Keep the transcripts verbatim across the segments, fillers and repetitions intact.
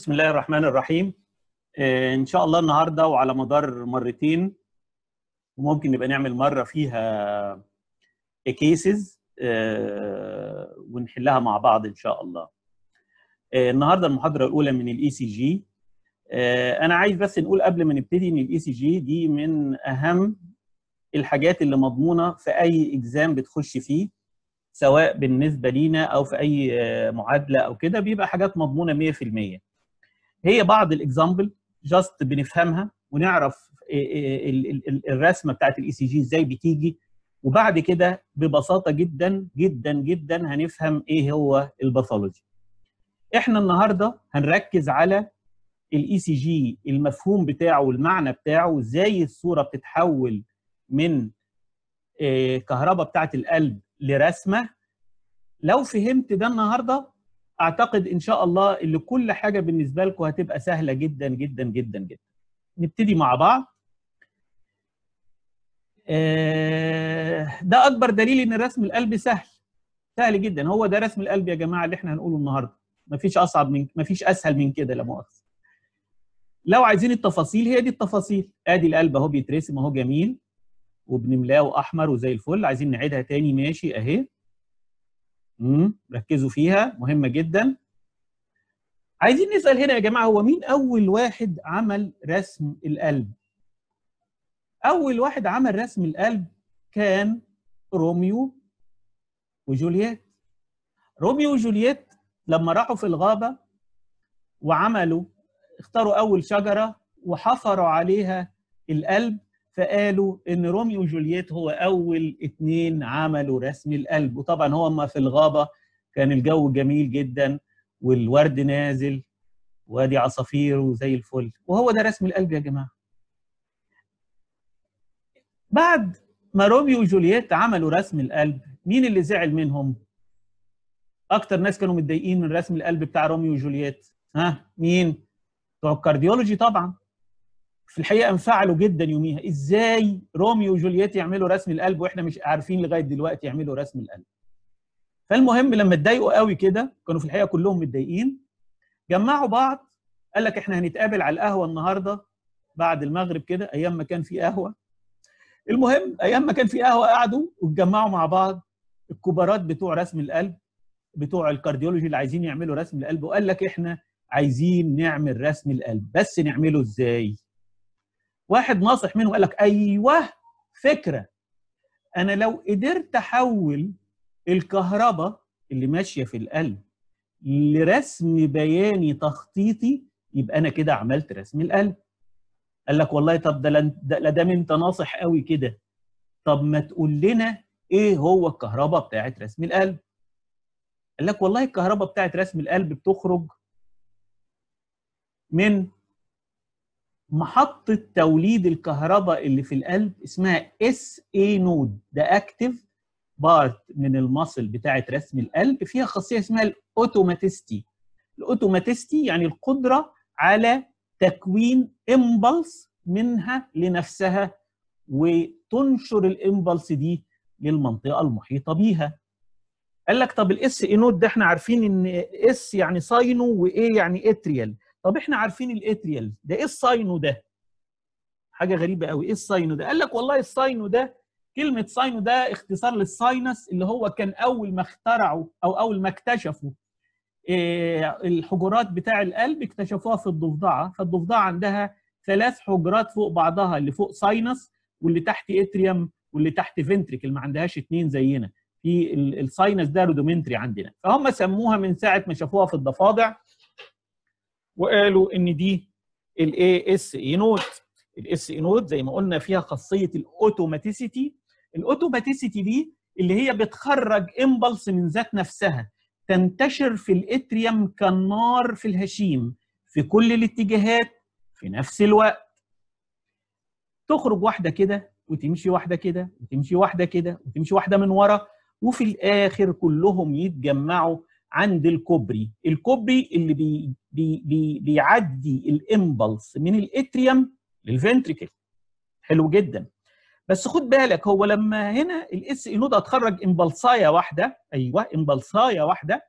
بسم الله الرحمن الرحيم. آه إن شاء الله النهاردة وعلى مدار مرتين، وممكن نبقى نعمل مرة فيها كيسز آه ونحلها مع بعض إن شاء الله. آه النهاردة المحاضرة الأولى من الإي سي جي. آه أنا عايز بس نقول قبل ما نبتدي إن الإي سي جي دي من أهم الحاجات اللي مضمونة في أي إكزام بتخش فيه، سواء بالنسبة لينا أو في أي آه معادلة أو كده، بيبقى حاجات مضمونة مية في المية. هي بعض الاكزامبل جاست بنفهمها ونعرف الرسمه بتاعت الاي سي جي ازاي بتيجي، وبعد كده ببساطه جدا جدا جدا هنفهم ايه هو الباثولوجي. احنا النهارده هنركز على الاي سي جي، المفهوم بتاعه والمعنى بتاعه، وازاي الصوره بتتحول من كهرباء بتاعت القلب لرسمه. لو فهمت ده النهارده اعتقد ان شاء الله ان كل حاجه بالنسبه لكم هتبقى سهله جدا جدا جدا جدا. نبتدي مع بعض. ده اكبر دليل ان رسم القلب سهل، سهل جدا. هو ده رسم القلب يا جماعه اللي احنا هنقوله النهارده، مفيش اصعب من مفيش اسهل من كده، لا مؤاخذه. لو عايزين التفاصيل، هي دي التفاصيل. ادي القلب اهو بيترسم اهو، جميل وبنملاه احمر وزي الفل. عايزين نعيدها تاني، ماشي اهي. امم ركزوا فيها، مهمه جدا. عايزين نسأل هنا يا جماعة، هو مين أول واحد عمل رسم القلب؟ أول واحد عمل رسم القلب كان روميو وجولييت. روميو وجولييت لما راحوا في الغابة وعملوا، اختاروا أول شجرة وحفروا عليها القلب، فقالوا إن روميو وجولييت هو أول اتنين عملوا رسم القلب. وطبعا هما في الغابة كان الجو جميل جدا والورد نازل وادي عصافير وزي الفل، وهو ده رسم القلب يا جماعه. بعد ما روميو وجولييت عملوا رسم القلب، مين اللي زعل منهم؟ اكتر ناس كانوا متضايقين من رسم القلب بتاع روميو وجولييت، ها مين؟ بتوع الكارديولوجي طبعا. في الحقيقه انفعلوا جدا يوميها، ازاي روميو وجولييت يعملوا رسم القلب واحنا مش عارفين لغايه دلوقتي يعملوا رسم القلب؟ فالمهم لما اتضايقوا قوي كده، كانوا في الحقيقه كلهم متضايقين، جمعوا بعض، قال لك احنا هنتقابل على القهوه النهارده بعد المغرب كده، ايام ما كان في قهوه. المهم ايام ما كان في قهوه قعدوا واتجمعوا مع بعض الكبارات بتوع رسم القلب، بتوع الكارديولوجي اللي عايزين يعملوا رسم القلب، وقال لك احنا عايزين نعمل رسم القلب، بس نعمله ازاي؟ واحد ناصح منهم قال لك ايوه فكره، انا لو قدرت احول الكهرباء اللي ماشيه في القلب لرسم بياني تخطيطي، يبقى انا كده عملت رسم القلب. قال لك والله طب ده لا دام انت ناصح قوي كده، طب ما تقول لنا ايه هو الكهرباء بتاعت رسم القلب؟ قال لك والله الكهرباء بتاعت رسم القلب بتخرج من محطة توليد الكهرباء اللي في القلب، اسمها اس اي نود. ده اكتف بارت من المصل بتاعت رسم القلب، فيها خاصية اسمها الاوتوماتيستي. الاوتوماتيستي يعني القدرة على تكوين امبلس منها لنفسها وتنشر الامبلس دي للمنطقه المحيطه بيها. قال لك طب الاس اي نود ده احنا عارفين ان اس يعني ساينو وايه يعني اتريال. طب احنا عارفين الاتريال ده، ايه الساينو ده؟ حاجه غريبه قوي، ايه الساينو ده؟ قال لك والله الساينو ده، كلمه ساينو ده اختصار للساينس، اللي هو كان اول ما اخترعوا او اول ما اكتشفوا الحجرات بتاع القلب، اكتشفوها في الضفدعه. فالضفدعه عندها ثلاث حجرات فوق بعضها، اللي فوق ساينس واللي تحت اتريوم واللي تحت فنتريكل، ما عندهاش اتنين زينا. في الساينس ده رودومنتري عندنا، فهم سموها من ساعه ما شافوها في الضفادع وقالوا ان دي الاي اس اي نود. الاس اي نود زي ما قلنا فيها خاصيه الاوتوماتيسيتي. الاوتوماتيسيتي دي اللي هي بتخرج امبلس من ذات نفسها، تنتشر في الاتريوم كالنار في الهشيم في كل الاتجاهات في نفس الوقت. تخرج واحده كده وتمشي واحده كده وتمشي واحده كده وتمشي واحده من ورا، وفي الاخر كلهم يتجمعوا عند الكوبري. الكوبري اللي بي بي بي بيعدي الامبلس من الاتريوم للفنتريكل. حلو جدا، بس خد بالك، هو لما هنا الاس اي نود هتخرج امبلصايه واحده، ايوه امبلصايه واحده،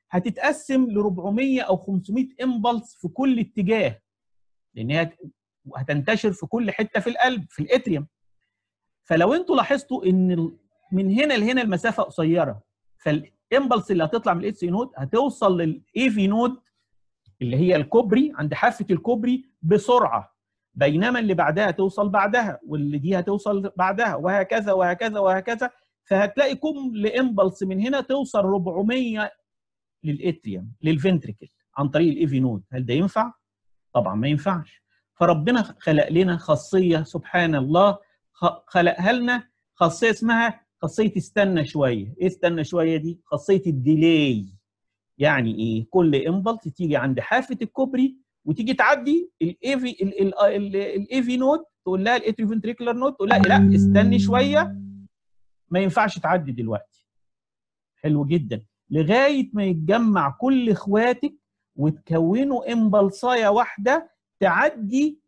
هتتقسم ل أربعمية او خمسمية امبلس في كل اتجاه، لان هي هتنتشر في كل حته في القلب في الاتريوم. فلو انتوا لاحظتوا ان من هنا لهنا المسافه قصيره، فالامبلس اللي هتطلع من الاس اي نود هتوصل للاي في نود اللي هي الكوبري عند حافه الكوبري بسرعه، بينما اللي بعدها توصل بعدها، واللي دي هتوصل بعدها، وهكذا وهكذا وهكذا. فهتلاقي كل امبلس من هنا توصل أربعمية للاتريوم للفنتريكل عن طريق الاي في نود. هل ده ينفع؟ طبعا ما ينفعش. فربنا خلق لنا خاصيه سبحان الله، خلقها لنا خاصيه اسمها خاصيه استنى شويه. ايه استنى شويه دي؟ خاصيه الديلي. يعني ايه؟ كل امبلس تيجي عند حافه الكوبري وتيجي تعدي الاي في الاي في نود، تقول لها الاتريو فنتريكولار نود، تقول لها لا استني شويه، ما ينفعش تعدي دلوقتي. حلو جدا. لغايه ما يتجمع كل اخواتك وتكونوا امبلصايه واحده تعدي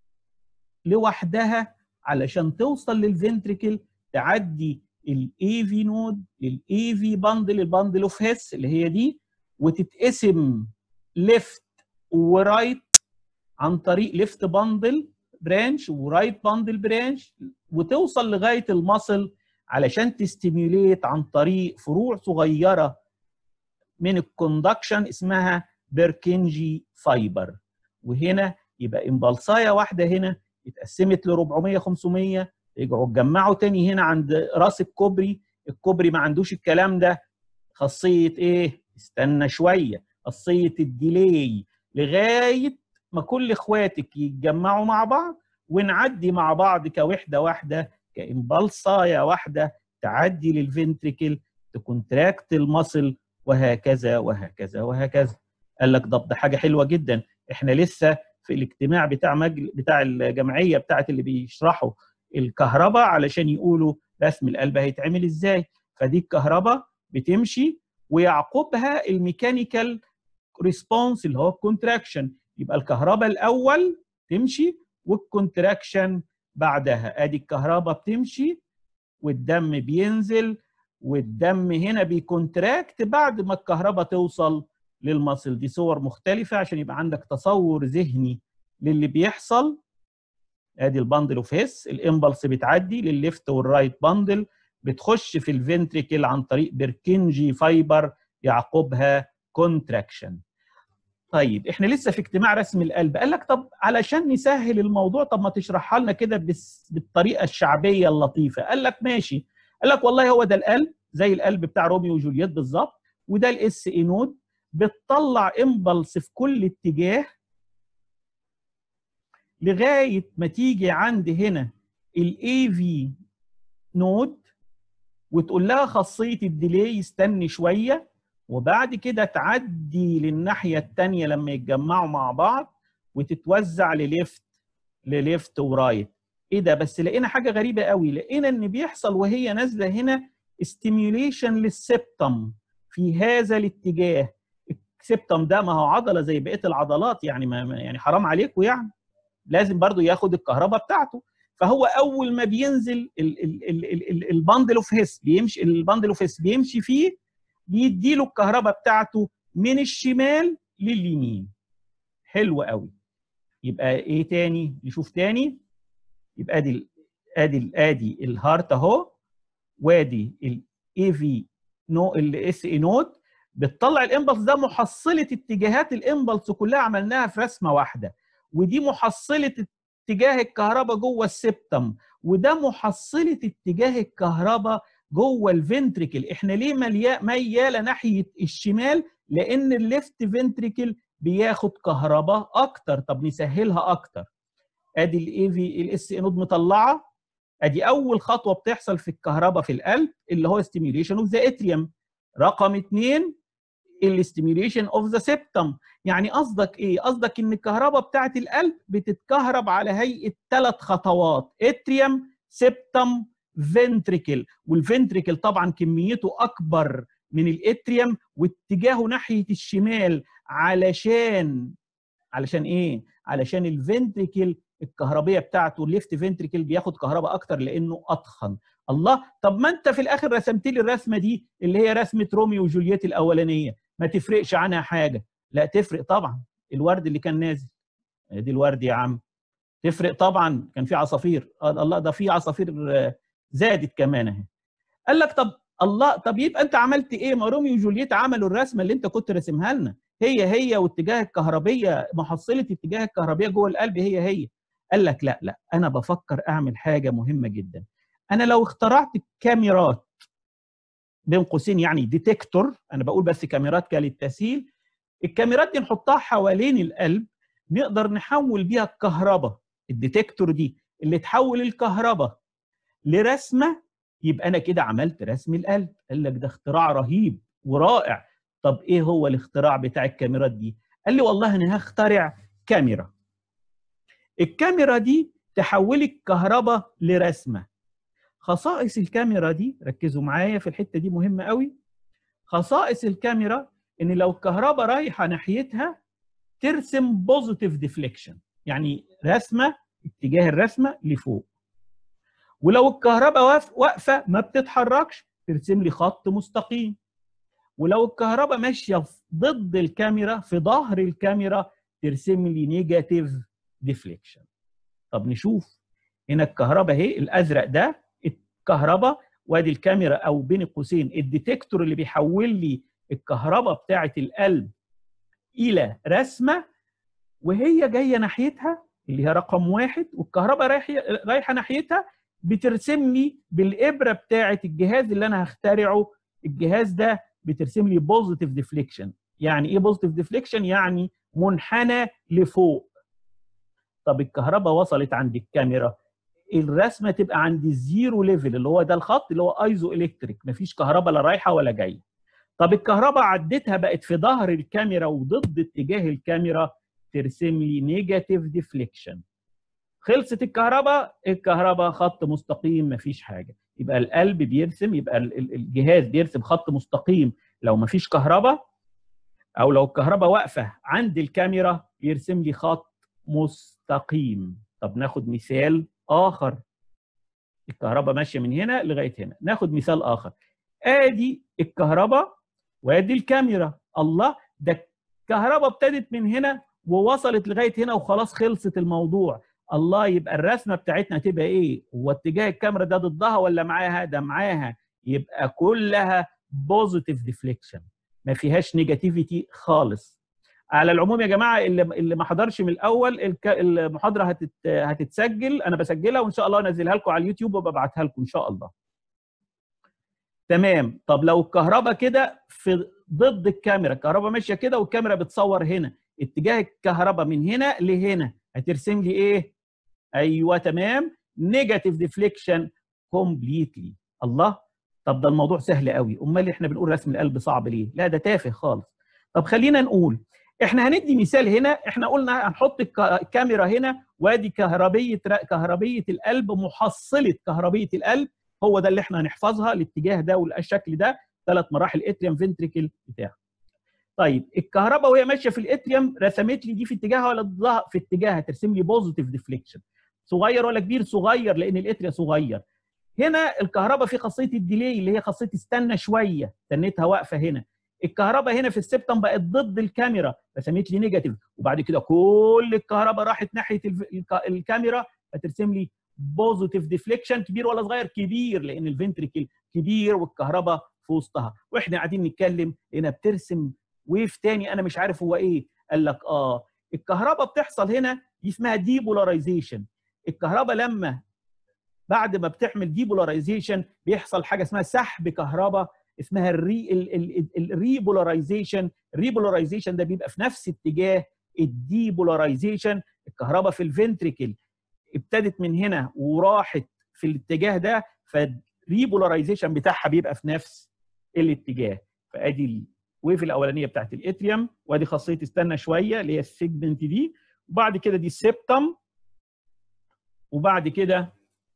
لوحدها علشان توصل للفنتريكل، تعدي الاي في نود للاي في باندل، الباندل اوف هيس اللي هي دي، وتتقسم ليفت ورايت عن طريق ليفت باندل برانش ورايت باندل برانش، وتوصل لغايه المصل علشان تستيميوليت عن طريق فروع صغيره من الكوندكشن اسمها بيركنجي فايبر. وهنا يبقى امبلصايه واحده هنا اتقسمت ل أربعمية خمسمية، يرجعوا اتجمعوا تاني هنا عند راس الكوبري. الكوبري ما عندوش الكلام ده، خاصيه ايه؟ استنى شويه، خاصيه الديلي، لغايه ما كل اخواتك يتجمعوا مع بعض ونعدي مع بعض كوحده واحده، كامبلصايه واحده تعدي للفنتريكل تكونتراكت المصل، وهكذا وهكذا وهكذا. قال لك طب ده حاجه حلوه جدا، احنا لسه في الاجتماع بتاع مجل بتاع الجمعيه بتاعت اللي بيشرحوا الكهرباء علشان يقولوا رسم القلب هيتعمل ازاي. فدي الكهرباء بتمشي ويعقبها الميكانيكال ريسبونس اللي هو الكونتراكشن. يبقى الكهرباء الاول تمشي والكونتراكشن بعدها. ادي الكهرباء بتمشي والدم بينزل، والدم هنا بيكونتراكت بعد ما الكهرباء توصل للمصل. دي صور مختلفة عشان يبقى عندك تصور ذهني للي بيحصل. ادي الباندل اوف هيس، الامبلس بتعدي للليفت والرايت باندل، بتخش في الفنتريكل عن طريق بيركنجي فايبر يعقبها كونتراكشن. طيب احنا لسه في اجتماع رسم القلب، قال لك طب علشان نسهل الموضوع طب ما تشرحها لنا كده بالطريقه الشعبيه اللطيفه. قال لك ماشي. قال لك والله هو ده القلب زي القلب بتاع روميو وجولييت بالظبط، وده الاس اي نود، بتطلع امبلس في كل اتجاه لغايه ما تيجي عند هنا الاي في نود وتقول لها خاصيه الديلي استني شويه، وبعد كده تعدي للناحيه الثانيه لما يتجمعوا مع بعض وتتوزع لليفت لليفت ورايت. ايه ده؟ بس لقينا حاجه غريبه قوي، لقينا ان بيحصل وهي نازله هنا ستيميوليشن للسبتم في هذا الاتجاه. السبتم ده ما هو عضله زي بقيه العضلات، يعني ما يعني حرام عليكم، يعني لازم برضو ياخد الكهرباء بتاعته. فهو اول ما بينزل الباندل اوف هيس بيمشي الباندل اوف هيس بيمشي فيه، بيديله الكهرباء بتاعته من الشمال لليمين. حلو قوي. يبقى ايه تاني؟ نشوف تاني. يبقى ادي ادي ادي الهارت اهو، وادي الاي في نو الاس اي نود، بتطلع الامبلس ده محصله اتجاهات الامبلس كلها عملناها في رسمه واحده، ودي محصله اتجاه الكهرباء جوه السبتم، وده محصله اتجاه الكهرباء جوه الفنتريكل. احنا ليه مياله ناحيه الشمال؟ لان الليفت فنتريكل بياخد كهرباء اكتر. طب نسهلها اكتر. ادي الاي في الاس اي نود مطلعه، ادي اول خطوه بتحصل في الكهرباء في القلب اللي هو ستيميوليشن اوف ذا اتريوم. رقم اثنين الاستيميوليشن اوف ذا سيبتم. يعني قصدك ايه؟ قصدك ان الكهرباء بتاعت القلب بتتكهرب على هيئه ثلاث خطوات: اتريوم، سيبتم، فنتريكل. والفنتريكل طبعا كميته اكبر من الاتريوم واتجاهه ناحيه الشمال، علشان علشان ايه؟ علشان الفنتريكل الكهربيه بتاعته الليفت فنتريكل بياخد كهرباء اكتر لانه اضخم. الله، طب ما انت في الاخر رسمت لي الرسمه دي اللي هي رسمه روميو وجولييت الاولانيه، ما تفرقش عنها حاجه. لا تفرق طبعا، الورد اللي كان نازل دي الورد يا عم تفرق طبعا، كان في عصافير، الله ده في عصافير زادت كمان اهي. قال لك طب الله، طب يبقى انت عملت ايه؟ ما روميو وجولييت عملوا الرسمه اللي انت كنت راسمها لنا هي هي، واتجاه الكهربيه محصله اتجاه الكهربيه جوه القلب هي هي. قال لك لا لا، انا بفكر اعمل حاجه مهمه جدا. انا لو اخترعت كاميرات بين قوسين يعني ديتكتور، انا بقول بس كاميرات كالتسهيل، الكاميرات دي نحطها حوالين القلب نقدر نحول بيها الكهرباء، الديتكتور دي اللي تحول الكهرباء لرسمه، يبقى انا كده عملت رسم القلب. قال لك ده اختراع رهيب ورائع. طب ايه هو الاختراع بتاع الكاميرات دي؟ قال لي والله انا هخترع كاميرا، الكاميرا دي تحول الكهرباء لرسمه. خصائص الكاميرا دي ركزوا معايا في الحته دي مهمه قوي. خصائص الكاميرا ان لو الكهرباء رايحه ناحيتها ترسم بوزيتيف ديفليكشن، يعني رسمه اتجاه الرسمه لفوق. ولو الكهرباء واقفه ما بتتحركش ترسم لي خط مستقيم. ولو الكهرباء ماشيه ضد الكاميرا في ظهر الكاميرا ترسم لي نيجاتيف ديفليكشن. طب نشوف هنا الكهرباء اهي، الازرق ده الكهرباء، وادي الكاميرا او بين قوسين الديتكتور اللي بيحول لي الكهرباء بتاعه القلب الى رسمه، وهي جايه ناحيتها اللي هي رقم واحد، والكهرباء رايحه رايحه ناحيتها بترسم لي بالابره بتاعه الجهاز اللي انا هخترعه. الجهاز ده بترسم لي بوزيتيف ديفليكشن. يعني ايه بوزيتيف ديفليكشن؟ يعني منحنى لفوق. طب الكهرباء وصلت عند الكاميرا، الرسمه تبقى عند الزيرو ليفل اللي هو ده الخط اللي هو ايزو الكتريك، مفيش كهرباء لا رايحه ولا جايه. طب الكهرباء عدتها بقت في ظهر الكاميرا وضد اتجاه الكاميرا ترسم لي نيجاتيف ديفليكشن. خلصت الكهرباء، الكهرباء خط مستقيم مفيش حاجه. يبقى القلب بيرسم، يبقى الجهاز بيرسم خط مستقيم لو مفيش كهرباء، او لو الكهرباء واقفه عند الكاميرا يرسم لي خط مستقيم. طب ناخد مثال اخر. الكهرباء ماشيه من هنا لغايه هنا، ناخد مثال اخر. ادي الكهرباء وادي الكاميرا. الله، ده الكهرباء ابتدت من هنا ووصلت لغايه هنا وخلاص خلصت الموضوع. الله، يبقى الرسمه بتاعتنا تبقى ايه؟ هو اتجاه الكاميرا ده ضدها ولا معاها؟ ده معاها. يبقى كلها بوزيتيف ديفليكشن، ما فيهاش نيجاتيفيتي خالص. على العموم يا جماعه اللي اللي ما حضرش من الاول المحاضره هتت... هتتسجل، انا بسجلها وان شاء الله انزلها لكم على اليوتيوب وببعتها لكم ان شاء الله. تمام. طب لو الكهرباء كده في ضد الكاميرا، الكهرباء ماشيه كده والكاميرا بتصور هنا، اتجاه الكهرباء من هنا لهنا هترسم لي ايه؟ ايوه تمام، نيجاتيف ديفليكشن كومبليتلي. الله، طب ده الموضوع سهل قوي، امال احنا بنقول رسم القلب صعب ليه؟ لا ده تافه خالص. طب خلينا نقول احنا هندي مثال هنا. احنا قلنا هنحط الكاميرا هنا وادي كهربيه كهربيه القلب، محصله كهربيه القلب، هو ده اللي احنا هنحفظها، الاتجاه ده والشكل ده، ثلاث مراحل اتريوم فنتريكل بتاعه. طيب الكهرباء وهي ماشيه في الاتريوم رسمت لي دي في اتجاهها ولا ضدها؟ في اتجاهها، ترسم لي بوزيتيف ديفليكشن. صغير ولا كبير؟ صغير، لان الاتريا صغير. هنا الكهرباء في خاصيه الديلي اللي هي خاصيه استنى شويه، استنيتها واقفه هنا. الكهرباء هنا في السبتم بقت ضد الكاميرا، رسمت لي نيجاتيف، وبعد كده كل الكهرباء راحت ناحيه الكاميرا فترسم لي بوزيتيف ديفليكشن. كبير ولا صغير؟ كبير، لان الفنتريكل كبير والكهرباء في وسطها. واحنا قاعدين نتكلم هنا بترسم ويف تاني انا مش عارف هو ايه. قال لك اه الكهرباء بتحصل هنا دي اسمها ديبولاريزيشن. الكهرباء لما بعد ما بتعمل ديبولاريزيشن بيحصل حاجه اسمها سحب كهرباء اسمها الري الريبولاريزيشن. الريبولاريزيشن ده بيبقى في نفس اتجاه الديبولاريزيشن. الكهرباء في الفنتريكل ابتدت من هنا وراحت في الاتجاه ده، فالريبولاريزيشن بتاعها بيبقى في نفس الاتجاه. فادي الويف الاولانيه بتاعت الاتريوم، وادي خاصيه استنى شويه اللي هي السيجمنت دي، وبعد كده دي السبتم، وبعد كده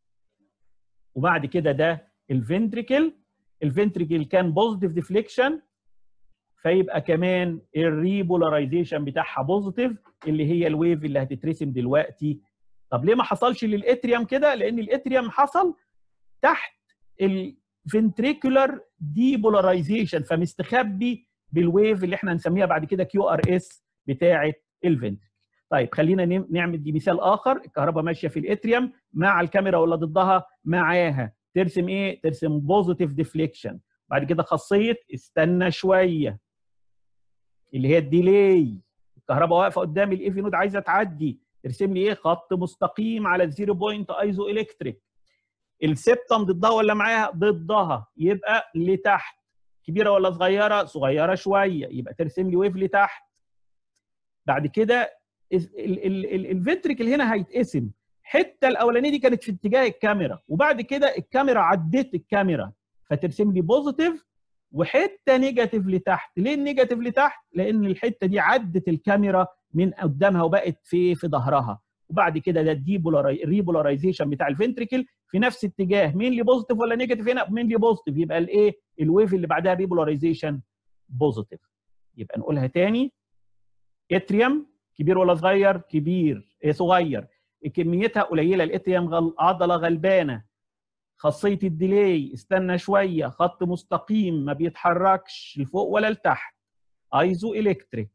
وبعد كده ده الفنتريكل. الفنتريكل كان بوزيتيف ديفليكشن، فيبقى كمان الريبولاريزيشن بتاعها بوزيتيف اللي هي الويف اللي هتترسم دلوقتي. طب ليه ما حصلش للاتريوم كده؟ لان الاتريوم حصل تحت الفنتريكولار ديبولاريزيشن، فمستخبي بالويف اللي احنا هنسميها بعد كده كيو ار اس بتاعه الفنتركل. طيب خلينا نعمل دي مثال اخر. الكهرباء ماشيه في الاتريوم مع الكاميرا ولا ضدها؟ معاها. ترسم ايه؟ ترسم بوزيتيف ديفليكشن. بعد كده خاصيه استنى شويه اللي هي الديلي. الكهرباء واقفه قدام الايفي نود عايزه تعدي، ترسم لي ايه؟ خط مستقيم على الزيرو بوينت ايزو الكتريك. السبتم ضدها ولا معاها؟ ضدها، يبقى لتحت. كبيره ولا صغيره؟ صغيره شويه، يبقى ترسم لي ويف لتحت. بعد كده الفنتريكل هنا هيتقسم. الحته الاولانيه دي كانت في اتجاه الكاميرا، وبعد كده الكاميرا عدت الكاميرا فترسم لي بوزيتيف وحته نيجاتيف لتحت. ليه النيجاتيف لتحت؟ لان الحته دي عدت الكاميرا من قدامها وبقت في في ظهرها. وبعد كده ده الريبولاريزيشن بتاع الفنتريكل في نفس اتجاه. مين اللي بوزيتيف ولا نيجاتيف هنا؟ مين اللي بوزيتيف، يبقى الايه؟ الويف اللي بعدها ريبولاريزيشن بوزيتيف. يبقى نقولها تاني. اتريوم كبير ولا صغير؟ كبير. ايه صغير. كميتها قليله. الاتريوم غل... عضله غلبانه. خاصيه الديلي استنى شويه، خط مستقيم ما بيتحركش لفوق ولا لتحت، ايزو الكتريك.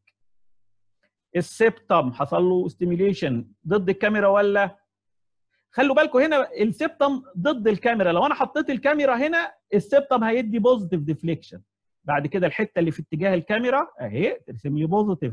السبتم حصل له ستيميوليشن ضد الكاميرا ولا؟ خلوا بالكم هنا السبتم ضد الكاميرا. لو انا حطيت الكاميرا هنا السبتم هيدي بوزيتيف ديفليكشن. بعد كده الحته اللي في اتجاه الكاميرا اهي ترسم لي بوزيتيف،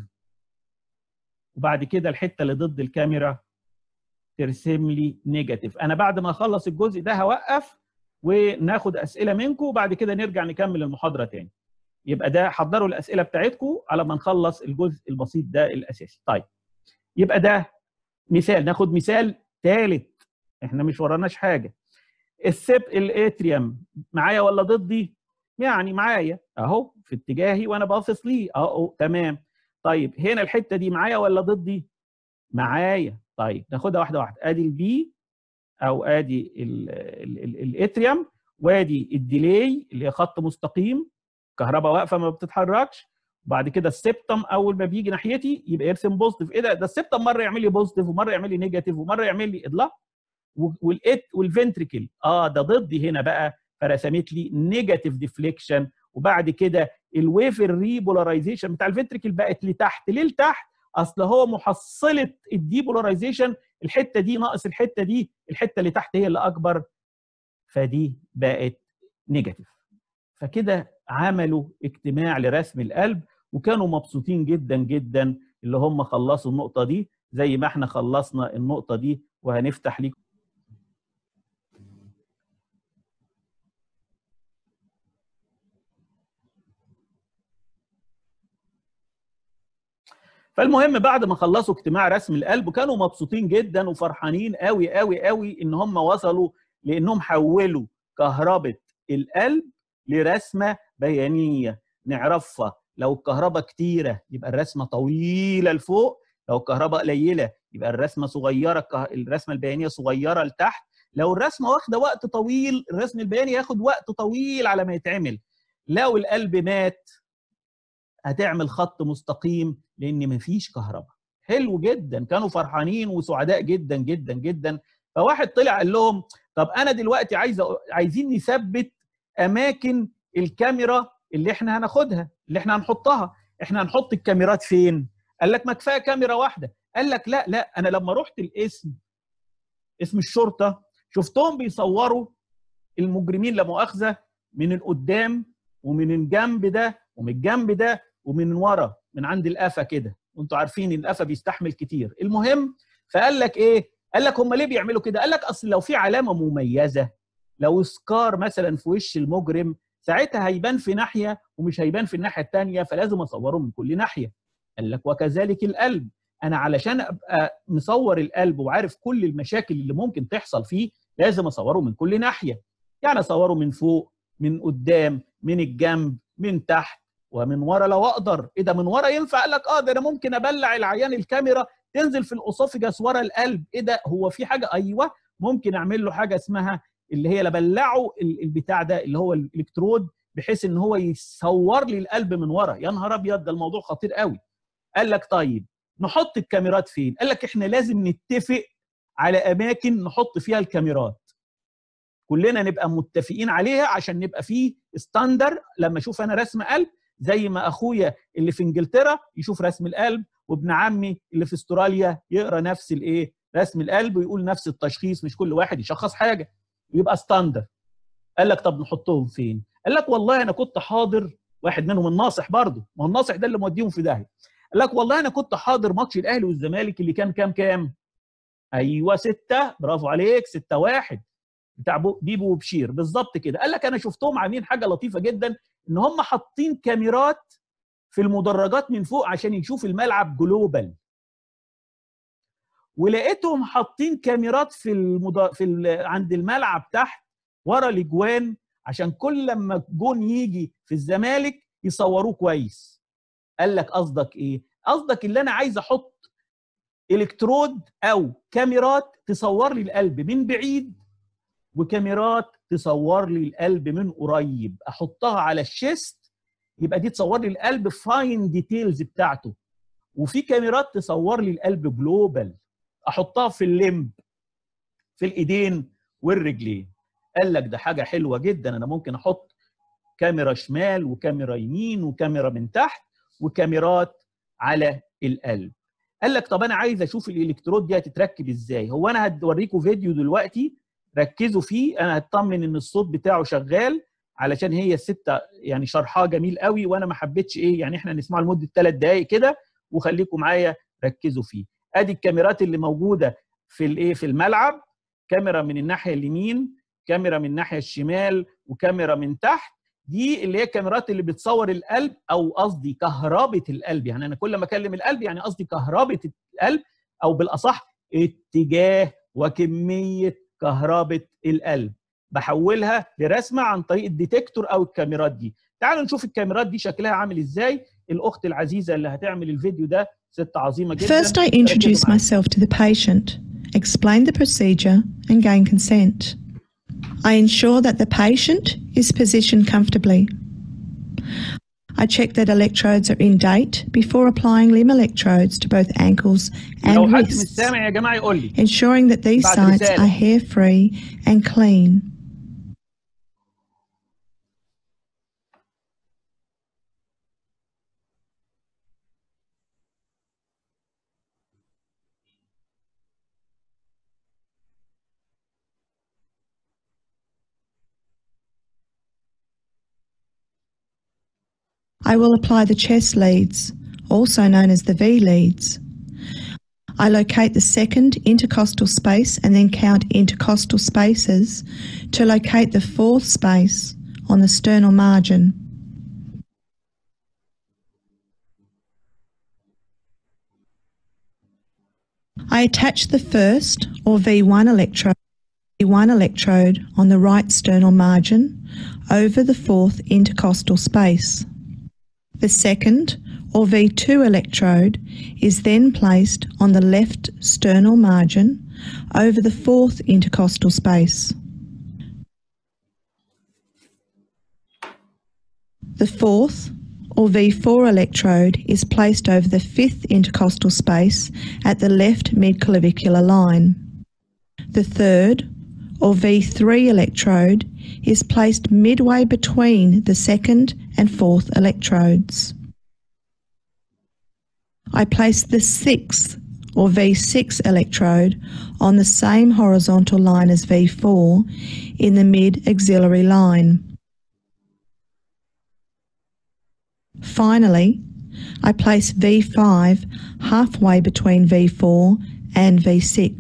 وبعد كده الحته اللي ضد الكاميرا ترسم لي نيجاتيف. انا بعد ما اخلص الجزء ده هوقف وناخد اسئله منكم، وبعد كده نرجع نكمل المحاضره تاني. يبقى ده حضروا الاسئله بتاعتكم على ما نخلص الجزء البسيط ده الاساسي. طيب يبقى ده مثال. ناخد مثال ثالث، احنا مش وراناش حاجه. السب الاتريوم معايا ولا ضدي؟ يعني معايا اهو في اتجاهي وانا باصص ليه اهو. تمام. طيب هنا الحته دي معايا ولا ضدي؟ معايا. طيب ناخدها واحده واحده. ادي البي او ادي الاتريوم، وادي الديلي اللي هي خط مستقيم، كهرباء واقفه ما بتتحركش. وبعد كده السبتم اول ما بيجي ناحيتي يبقى يرسم بوزيتيف. ايه ده؟ ده السبتم مره يعمل لي بوزيتيف ومره يعمل لي نيجاتيف ومره يعمل لي اضلاع. والات والفنتريكل اه ده ضدي هنا بقى، فرسمت لي نيجاتيف ديفليكشن. وبعد كده الويف الريبولاريزيشن بتاع الفنتريكل بقت لتحت. ليه لتحت؟ اصل هو محصله الديبولاريزيشن الحته دي ناقص الحته دي، الحته اللي تحت هي اللي اكبر، فدي بقت نيجاتيف. فكده عملوا اجتماع لرسم القلب وكانوا مبسوطين جدا جدا اللي هم خلصوا النقطه دي زي ما احنا خلصنا النقطه دي. وهنفتح لكم فالمهم بعد ما خلصوا اجتماع رسم القلب كانوا مبسوطين جدا وفرحانين قوي قوي قوي ان هم وصلوا لانهم حولوا كهرباء القلب لرسمه بيانيه نعرفها. لو الكهرباء كتيره يبقى الرسمه طويله لفوق، لو الكهرباء قليله يبقى الرسمه صغيره، الرسمه البيانيه صغيره لتحت. لو الرسمه واخده وقت طويل الرسم البياني ياخد وقت طويل على ما يتعمل. لو القلب مات هتعمل خط مستقيم لان مفيش كهرباء. حلو جدا، كانوا فرحانين وسعداء جدا جدا جدا. فواحد طلع قال لهم طب انا دلوقتي عايز عايزين نثبت اماكن الكاميرا اللي احنا هناخدها اللي احنا هنحطها. احنا هنحط الكاميرات فين؟ قال لك ما كفايه كاميرا واحده. قال لك لا لا، انا لما رحت الاسم اسم الشرطه شفتهم بيصوروا المجرمين لا مؤاخذه من القدام ومن الجنب ده ومن الجنب ده ومن ورا من عند القفا كده، وانتوا عارفين ان القفا بيستحمل كتير. المهم فقال لك ايه؟ قال لك هم ليه بيعملوا كده؟ قال لك اصل لو في علامه مميزه، لو سكار مثلا في وش المجرم ساعتها هيبان في ناحيه ومش هيبان في الناحيه الثانيه، فلازم اصوره من كل ناحيه. قال لك وكذلك القلب، انا علشان ابقى مصور القلب وعارف كل المشاكل اللي ممكن تحصل فيه لازم اصوره من كل ناحيه. يعني اصوره من فوق، من قدام، من الجنب، من تحت، ومن ورا لو اقدر. ايه ده من ورا ينفع؟ قال لك اه ده انا ممكن ابلع العيان الكاميرا تنزل في الاسوفجاس ورا القلب. ايه ده هو في حاجه؟ ايوه ممكن اعمل له حاجه اسمها اللي هي لبلعه البتاع ده اللي هو الالكترود بحيث ان هو يصور لي القلب من ورا. يا نهار ابيض ده الموضوع خطير قوي. قال لك طيب نحط الكاميرات فين؟ قال لك احنا لازم نتفق على اماكن نحط فيها الكاميرات، كلنا نبقى متفقين عليها عشان نبقى فيه ستاندر. لما اشوف انا رسم قلب زي ما اخويا اللي في انجلترا يشوف رسم القلب، وابن عمي اللي في استراليا يقرا نفس الايه رسم القلب ويقول نفس التشخيص، مش كل واحد يشخص حاجه ويبقى ستاندر. قال لك طب نحطهم فين؟ قال لك والله انا كنت حاضر، واحد منهم الناصح برضه، ما هو الناصح ده اللي موديهم في داهيه. قال لك والله انا كنت حاضر ماتش الاهلي والزمالك اللي كان كام كام؟ ايوه ستة، برافو عليك، ستة واحد بتاع بيبو وبشير بالظبط كده. قال لك انا شفتهم عاملين حاجه لطيفه جدا، ان هم حاطين كاميرات في المدرجات من فوق عشان يشوف الملعب جلوبال، ولقيتهم حاطين كاميرات في المد... في ال... عند الملعب تحت ورا الاجوان عشان كل لما جون يجي في الزمالك يصوروه كويس. قال لك قصدك ايه؟ قصدك اللي انا عايز احط الكترود او كاميرات تصور لي القلب من بعيد، وكاميرات تصور لي القلب من قريب، احطها على الشيست يبقى دي تصور لي القلب فاين ديتيلز بتاعته، وفي كاميرات تصور لي القلب جلوبال احطها في الليمب في الايدين والرجلين. قال لك ده حاجه حلوه جدا، انا ممكن احط كاميرا شمال وكاميرا يمين وكاميرا من تحت وكاميرات على القلب. قال لك طب انا عايز اشوف الالكترود دي هتتركب ازاي. هو انا هوريكم فيديو دلوقتي ركزوا فيه، انا هطمن ان الصوت بتاعه شغال علشان هي الستة يعني شرحها جميل قوي، وانا ما حبيتش ايه يعني احنا نسمعه لمده ثلاث دقائق كده، وخليكم معايا ركزوا فيه. ادي الكاميرات اللي موجوده في الايه في الملعب، كاميرا من الناحيه اليمين، كاميرا من الناحيه الشمال، وكاميرا من تحت. دي اللي هي الكاميرات اللي بتصور القلب، او قصدي كهربة القلب، يعني انا كل ما اكلم القلب يعني قصدي كهربة القلب، او بالاصح اتجاه وكميه كهربة القلب، بحولها لرسمه عن طريق الديتكتور او الكاميرات دي. تعالوا نشوف الكاميرات دي شكلها عامل ازاي. الاخت العزيزه اللي هتعمل الفيديو ده ست عظيمه جدا. First I introduce myself to the patient, explain the procedure and gain consent. I ensure that the patient is positioned comfortably. I check that electrodes are in date before applying limb electrodes to both ankles and wrists, ensuring that these sites are hair-free and clean. I will apply the chest leads, also known as the V leads. I locate the second intercostal space and then count intercostal spaces to locate the fourth space on the sternal margin. I attach the first or V one electrode, V one electrode on the right sternal margin over the fourth intercostal space. The second, or V two electrode, is then placed on the left sternal margin over the fourth intercostal space. The fourth, or V four electrode, is placed over the fifth intercostal space at the left midclavicular line. The third, or V three electrode, is placed midway between the second and fourth electrodes. I place the sixth, or V six electrode, on the same horizontal line as V four in the mid-axillary line. Finally, I place V five halfway between V four and V six.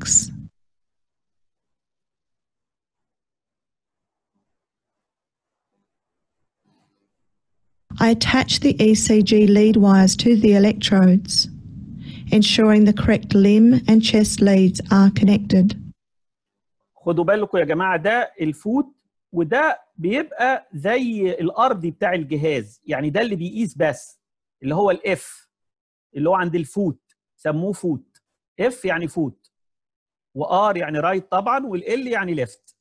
I attach the E C G lead wires to the electrodes, ensuring the correct limb and chest leads are connected. خدوا بالكم يا جماعة، ده الفوت وده بيبقى زي الأرضي بتاع الجهاز، يعني ده اللي بيقيس بس، اللي هو الإف اللي هو عند الفوت سموه فوت. إف يعني فوت، وآر يعني رايت طبعا، والإل يعني ليفت.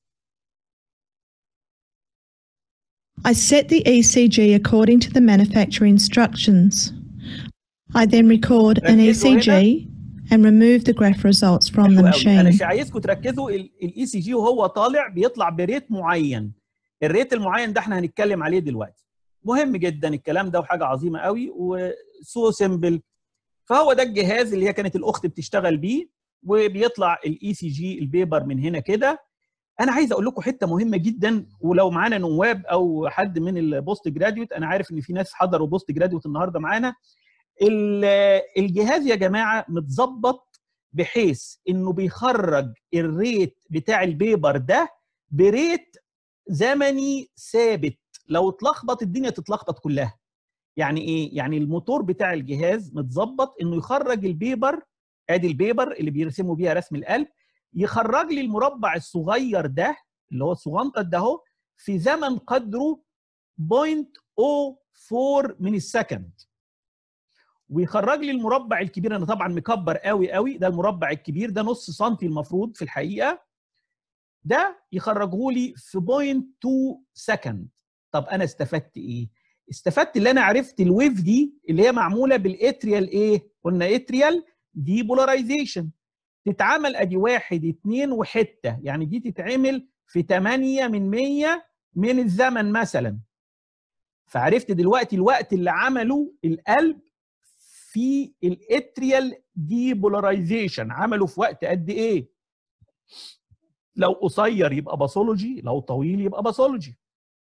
I set the E C G according to the manufacturer instructions. I then record an E C G and remove the graph results from the machine. أنا عايزكم تركزوا، الإي سي جي وهو طالع بيطلع بريت معين. الريت المعين ده احنا هنتكلم عليه دلوقتي. مهم جدا الكلام ده وحاجه عظيمه قوي وسو سيمبل. فهو ده الجهاز اللي هي كانت الاخت بتشتغل بيه، وبيطلع الاي سي جي البيبر من هنا كده. انا عايز اقول لكم حته مهمه جدا، ولو معانا نواب او حد من البوست جراديوت، انا عارف ان في ناس حضروا بوست جراديوت النهارده معانا. الجهاز يا جماعه متظبط بحيث انه بيخرج الريت بتاع البيبر ده بريت زمني ثابت. لو اتلخبط الدنيا تتلخبط كلها. يعني ايه؟ يعني الموتور بتاع الجهاز متظبط انه يخرج البيبر، ادي البيبر اللي بيرسموا بيها رسم القلب، يخرج لي المربع الصغير ده اللي هو الصغنطط ده اهو في زمن قدره صفر فاصلة صفر أربعة من السكند، ويخرج لي المربع الكبير. انا طبعا مكبر قوي قوي، ده المربع الكبير ده نص سنتي المفروض في الحقيقه، ده يخرجه لي في صفر فاصلة اتنين سكند. طب انا استفدت ايه؟ استفدت اللي انا عرفت الويف دي اللي هي معموله بالاتريال ايه؟ قلنا اتريال دي بولاريزيشن، تتعمل ادي واحد اتنين وحته، يعني دي تتعمل في تمانية من مية من الزمن مثلا. فعرفت دلوقتي الوقت اللي عمله القلب في الاتريال دي بولاريزيشن عمله في وقت قد ايه. لو قصير يبقى باثولوجي، لو طويل يبقى باثولوجي.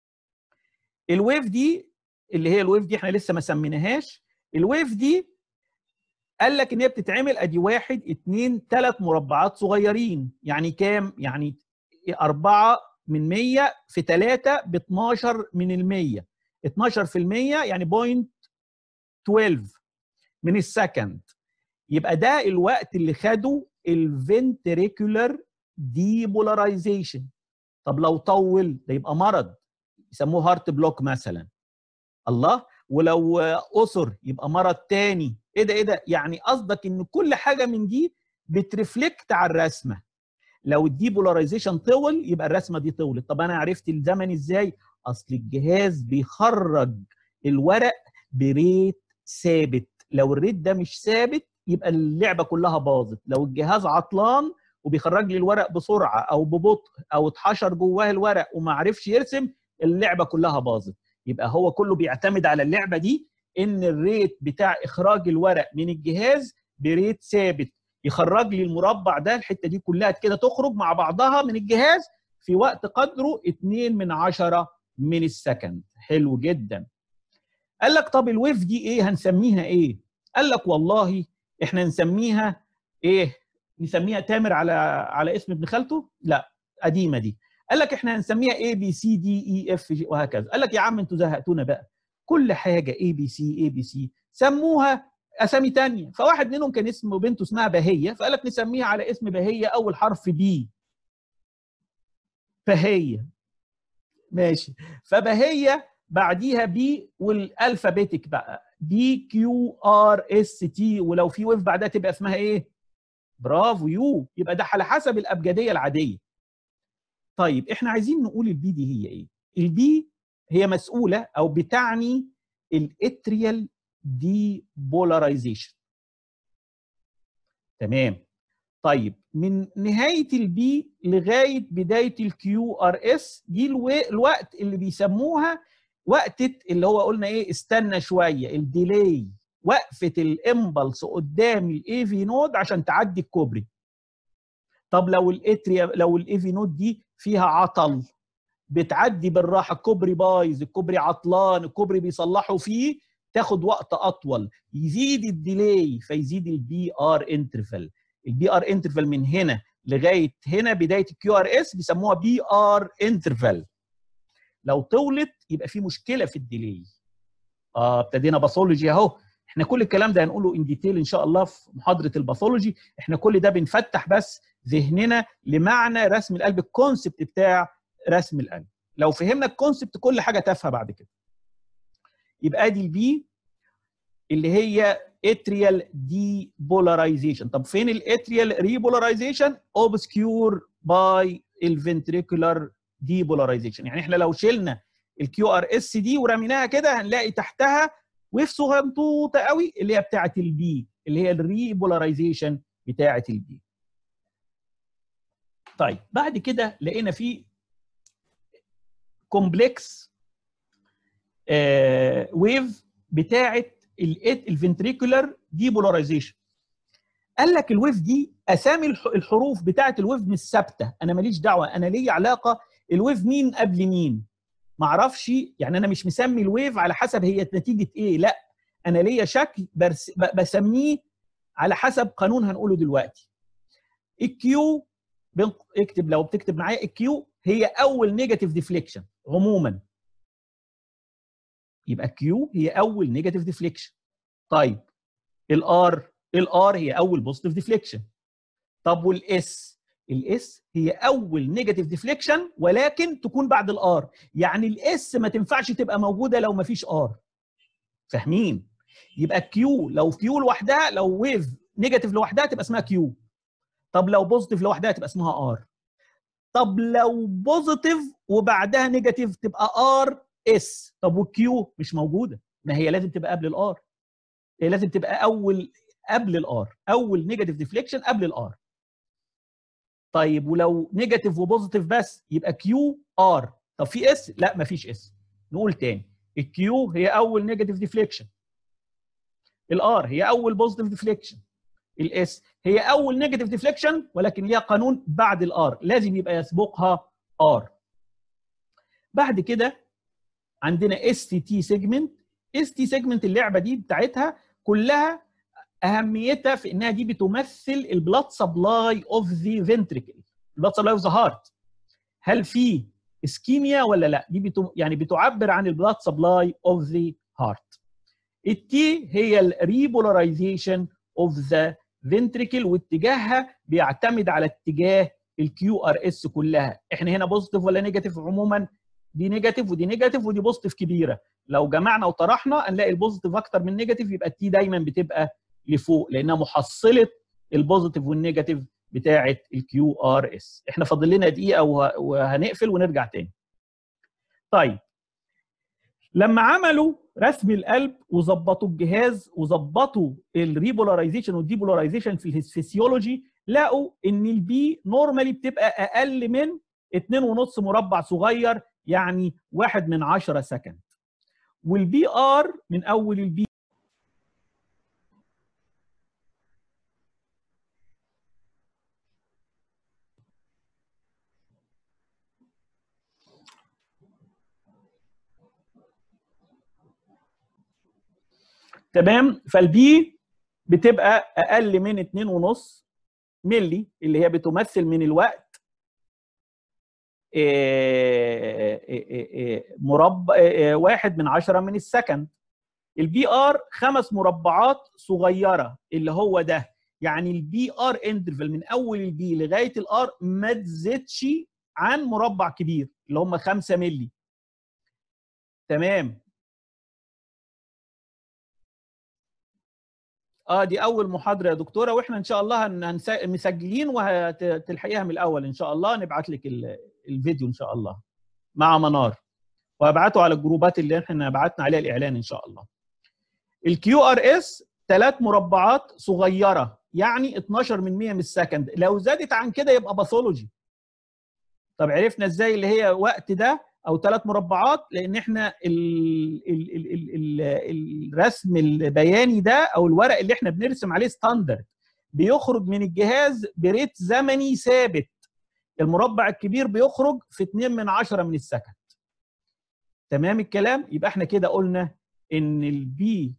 الويف دي اللي هي الويف دي احنا لسه ما سميناهاش. الويف دي قال لك ان هي بتتعمل ادي واحد اتنين ثلاث مربعات صغيرين، يعني كام؟ يعني أربعة من مية في ثلاثة ب اتناشر من المية، اتناشر في المية يعني بوينت اتناشر من السكند. يبقى ده الوقت اللي خده الفنتريكولار ديبولاريزيشن. طب لو طول ده يبقى مرض يسموه هارت بلوك مثلا. الله، ولو قصر يبقى مرض تاني. ايه ده ايه ده؟ يعني قصدك ان كل حاجه من دي بترفلكت على الرسمه. لو الديبولاريزيشن طول يبقى الرسمه دي طولت. طب انا عرفت الزمن ازاي؟ اصل الجهاز بيخرج الورق بريت ثابت. لو الريت ده مش ثابت يبقى اللعبه كلها باظت. لو الجهاز عطلان وبيخرج لي الورق بسرعه او ببطء او اتحشر جواه الورق وما عرفش يرسم، اللعبه كلها باظت. يبقى هو كله بيعتمد على اللعبه دي، ان الريت بتاع اخراج الورق من الجهاز بريت ثابت، يخرج لي المربع ده الحته دي كلها كده تخرج مع بعضها من الجهاز في وقت قدره اتنين من عشرة من السكند. حلو جدا. قال لك طب الويف دي ايه هنسميها ايه؟ قال لك والله احنا نسميها ايه؟ نسميها تامر على على اسم ابن خالته؟ لا، قديمه دي. قال لك احنا هنسميها اي بي سي دي اي اف جي وهكذا. قال لك يا عم انتوا زهقتونا بقى، كل حاجه اي بي سي اي بي سي، سموها اسامي ثانيه. فواحد منهم كان اسمه بنته اسمها بهيه، فقال لك نسميها على اسم بهيه اول حرف بي. بهيه ماشي. فبهيه بعديها بي والالفابيتك بقى بي كيو ار اس تي، ولو في ويف بعدها تبقى اسمها ايه؟ برافو يو. يبقى ده على حسب الابجديه العاديه. طيب احنا عايزين نقول البي دي هي ايه؟ البي هي مسؤوله او بتعني الاتريال دي بولاريزيشن. تمام. طيب من نهايه البي لغايه بدايه الكيو ار اس دي الوقت اللي بيسموها وقته اللي هو قلنا ايه؟ استنى شويه، الديلي، وقفه الامبلس قدام الاي في نود عشان تعدي الكوبري. طب لو الاتريا لو الاي في نود دي فيها عطل بتعدي بالراحه، الكوبري بايظ، الكوبري عطلان، الكوبري بيصلحوا فيه، تاخد وقت اطول، يزيد الديلي فيزيد البي ار انترفال. البي ار انترفال من هنا لغايه هنا بدايه الكيو ار اس بيسموها بي ار انترفال. لو طولت يبقى في مشكله في الديلي. اه ابتدينا باثولوجي اهو. احنا كل الكلام ده هنقوله ان ديتيل ان شاء الله في محاضره الباثولوجي. احنا كل ده بنفتح بس ذهننا لمعنى رسم القلب، الكونسبت بتاع رسم القلب. لو فهمنا الكونسبت كل حاجه تافهه بعد كده. يبقى دي البي اللي هي اتريال دي بولاريزيشن. طب فين الاتريال ريبولاريزيشن؟ اوبسكيور باي الفنتريكولار دي بولاريزيشن. يعني احنا لو شلنا الكيو ار اس دي ورميناها كده هنلاقي تحتها ويف صغنطوطه قوي اللي هي بتاعه البي، اللي هي الريبولاريزيشن بتاعه البي. طيب بعد كده لقينا في كومبلكس ويف بتاعه الفنتريكولار ديبولاريزيشن. قال لك الويف دي اسامي الحروف بتاعه الويف مش ثابته، انا ماليش دعوه، انا ليا علاقه الويف مين قبل مين. ما اعرفش يعني، انا مش مسمي الويف على حسب هي نتيجه ايه، لا انا ليا شكل بسميه على حسب قانون هنقوله دلوقتي. الكيو اكتب لو بتكتب معايا، الكيو هي اول نيجاتيف ديفليكشن عموما، يبقى كيو هي اول نيجاتيف ديفليكشن. طيب الار، الار هي اول بوزيتيف ديفليكشن. طب والاس، الاس هي اول نيجاتيف ديفليكشن ولكن تكون بعد الار، يعني الاس ما تنفعش تبقى موجوده لو ما فيش ار. فاهمين؟ يبقى كيو لو كيو لوحدها، لو ويف نيجاتيف لوحدها تبقى اسمها كيو. طب لو بوزيتيف لوحدها تبقى اسمها ار. طب لو بوزيتيف وبعدها نيجاتيف تبقى ار اس. طب والكيو مش موجوده، ما هي لازم تبقى قبل الار، هي لازم تبقى اول قبل الار، اول نيجاتيف ديفليكشن قبل الار. طيب ولو نيجاتيف وبوزيتيف بس يبقى كيو ار. طب في اس؟ لا ما فيش اس. نقول تاني، الكيو هي اول نيجاتيف ديفليكشن، الار هي اول بوزيتيف ديفليكشن، الاس هي اول نيجاتيف ديفليكشن ولكن ليها قانون بعد الار، لازم يبقى يسبقها ار. بعد كده عندنا اس تي سيجمنت. اس تي سيجمنت اللعبه دي بتاعتها كلها اهميتها في انها دي بتمثل البلاد سبلاي اوف ذا فنتريكل، البلاد سبلاي اوف ذا هارت. هل في اسكيميا ولا لا؟ دي بتو يعني بتعبر عن البلاد سبلاي اوف ذا هارت. التي هي الريبولاريزيشن اوف ذا فنتريكل، واتجاهها بيعتمد على اتجاه الكيو ار اس كلها. احنا هنا بوزيتيف ولا نيجاتيف؟ عموما دي نيجاتيف ودي نيجاتيف ودي بوزيتيف كبيره، لو جمعنا وطرحنا هنلاقي البوزيتيف اكتر من نيجاتيف، يبقى التي دايما بتبقى لفوق لانها محصله البوزيتيف والنيجاتيف بتاعه الكيو ار اس. احنا فاضل لنا دقيقه وهنقفل ونرجع تاني. طيب لما عملوا رسم القلب وظبطوا الجهاز وظبطوا الريبولاريزيشن والديبولاريزيشن في الفسيولوجي، لقوا ان البي نورمالي بتبقى اقل من اتنين ونص مربع صغير، يعني واحد من عشرة سكند. والبي ار من اول البي تمام، فالبي بتبقى اقل من اتنين ونص ملي اللي هي بتمثل من الوقت مربع واحد من عشرة من السكند. البي ار خمس مربعات صغيره اللي هو ده، يعني البي ار انترفال من اول البي لغايه الار ما تزيدش عن مربع كبير اللي هم خمسة ملي. تمام. اه دي اول محاضره يا دكتوره، واحنا ان شاء الله مسجلين وهتلحقيها من الاول ان شاء الله. نبعت لك الفيديو ان شاء الله مع منار، وهبعته على الجروبات اللي احنا بعتنا عليها الاعلان ان شاء الله. الكيو ار اس ثلاث مربعات صغيره، يعني اتناشر من مية من السكند، لو زادت عن كده يبقى باثولوجي. طب عرفنا ازاي اللي هي وقت ده او ثلاث مربعات؟ لان احنا ال ال ال ال ال الرسم البياني ده او الورق اللي احنا بنرسم عليه ستاندرد بيخرج من الجهاز بريت زمني ثابت. المربع الكبير بيخرج في اتنين من عشرة من السكند. تمام الكلام؟ يبقى احنا كده قلنا ان البي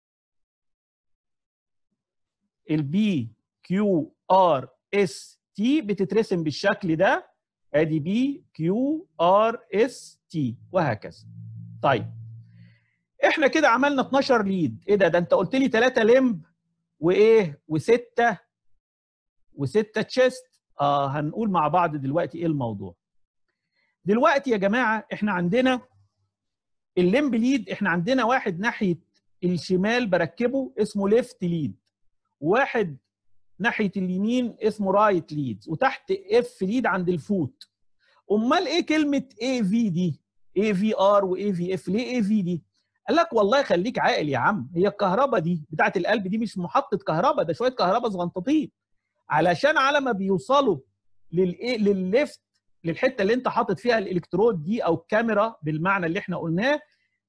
البي كيو ار اس تي بتترسم بالشكل ده، ادي بي كيو ار اس تي وهكذا. طيب احنا كده عملنا اتناشر ليد. ايه ده؟ ده انت قلت لي ثلاثة لمب وايه وستة وستة تشيست. اه هنقول مع بعض دلوقتي ايه الموضوع. دلوقتي يا جماعه احنا عندنا الليمب ليد، احنا عندنا واحد ناحيه الشمال بركبه اسمه ليفت ليد، واحد ناحيه اليمين اسمه رايت ليد، وتحت اف ليد عند الفوت. امال ايه كلمه اي في دي؟ اي في ار واي في اف، ليه اي في دي؟ قال لك والله خليك عاقل يا عم، هي الكهرباء دي بتاعه القلب دي مش محطه كهرباء، ده شويه كهرباء صغنططين، علشان على ما بيوصلوا للايه للليفت للحته اللي انت حاطط فيها الالكترود دي او الكاميرا بالمعنى اللي احنا قلناه،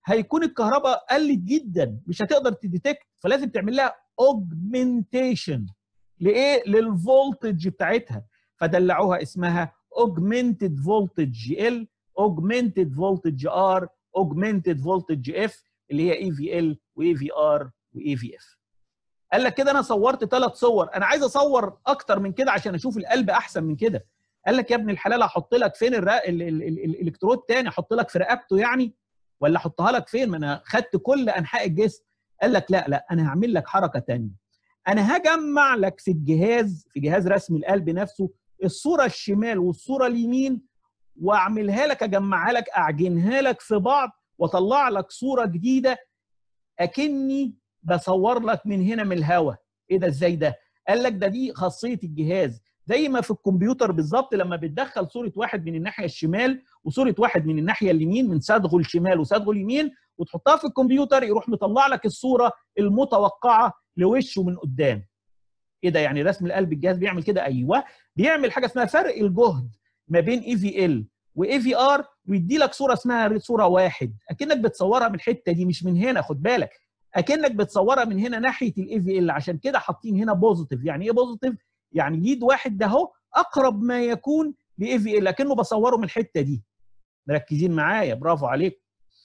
هيكون الكهرباء قلت جدا، مش هتقدر تديتكت، فلازم تعمل لها اوجمنتيشن لايه؟ للفولتج بتاعتها، فدلعوها اسمها اوجمنتد فولتج ال، اوجمنتد فولتج ار، اوجمنتد فولتج اف، اللي هي اي في ال واي في ار واي في اف. قال لك كده انا صورت ثلاث صور، انا عايز اصور اكتر من كده عشان اشوف القلب احسن من كده. قال لك يا ابن الحلال هحط لك فين الرق... ال... ال... ال... الالكترود تاني؟ احط لك في رقبته يعني؟ ولا احطها لك فين؟ ما انا خدت كل انحاء الجسم. قال لك لا لا، انا هعمل لك حركه ثانيه، انا هجمع لك في الجهاز، في جهاز رسم القلب نفسه، الصوره الشمال والصوره اليمين، واعملها لك، اجمعها لك، اعجنها لك في بعض، واطلع لك صوره جديده اكني بصور لك من هنا من الهواء. ايه ده؟ ازاي ده؟ قال لك ده دي خاصيه الجهاز، زي ما في الكمبيوتر بالظبط لما بتدخل صوره واحد من الناحيه الشمال وصوره واحد من الناحيه اليمين، من صدغه الشمال وصدغه اليمين، وتحطها في الكمبيوتر يروح مطلع لك الصوره المتوقعه لوشه من قدام. ايه ده؟ يعني رسم القلب الجهاز بيعمل كده؟ ايوه، بيعمل حاجه اسمها فرق الجهد ما بين اي في ال واي في ار، ويدي لك صوره اسمها صوره واحد، اكنك بتصورها من الحته دي مش من هنا، خد بالك، اكنك بتصورها من هنا ناحيه الاي في ال، عشان كده حاطين هنا بوزيتيف. يعني ايه بوزيتيف؟ يعني ليد واحد ده اهو اقرب ما يكون لاي في ال، لكنه بصوره من الحته دي. مركزين معايا؟ برافو عليك.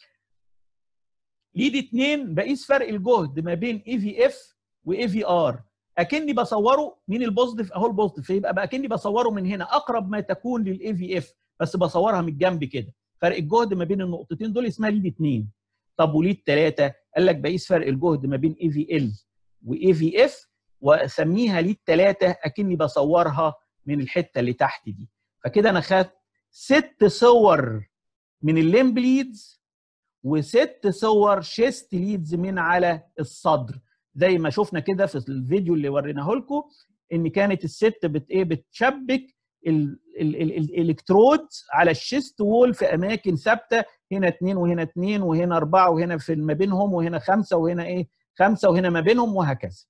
ليد اتنين بقيس فرق الجهد ما بين اي في اف واي في ار، اكني بصوره مين البوزيتيف اهو البوزيتيف، فيبقى بقى اكني بصوره من هنا اقرب ما تكون للاي في اف، بس بصورها من الجنب كده. فرق الجهد ما بين النقطتين دول اسمها ليد اتنين. طب وليد ثلاثة؟ قال لك بقيس فرق الجهد ما بين اي في ال واي في اف، واسميها ليد ثلاثة اكني بصورها من الحته اللي تحت دي. فكده انا خدت ست صور من الليمب ليدز وست صور شيست ليدز من على الصدر، زي ما شفنا كده في الفيديو اللي وريناه لكم، ان كانت الست بت ايه بتشبك الالكترود على الشيست وول في اماكن ثابته، هنا اثنين وهنا اثنين وهنا اربعه وهنا في ما بينهم وهنا خمسه وهنا ايه خمسه وهنا ما بينهم وهكذا.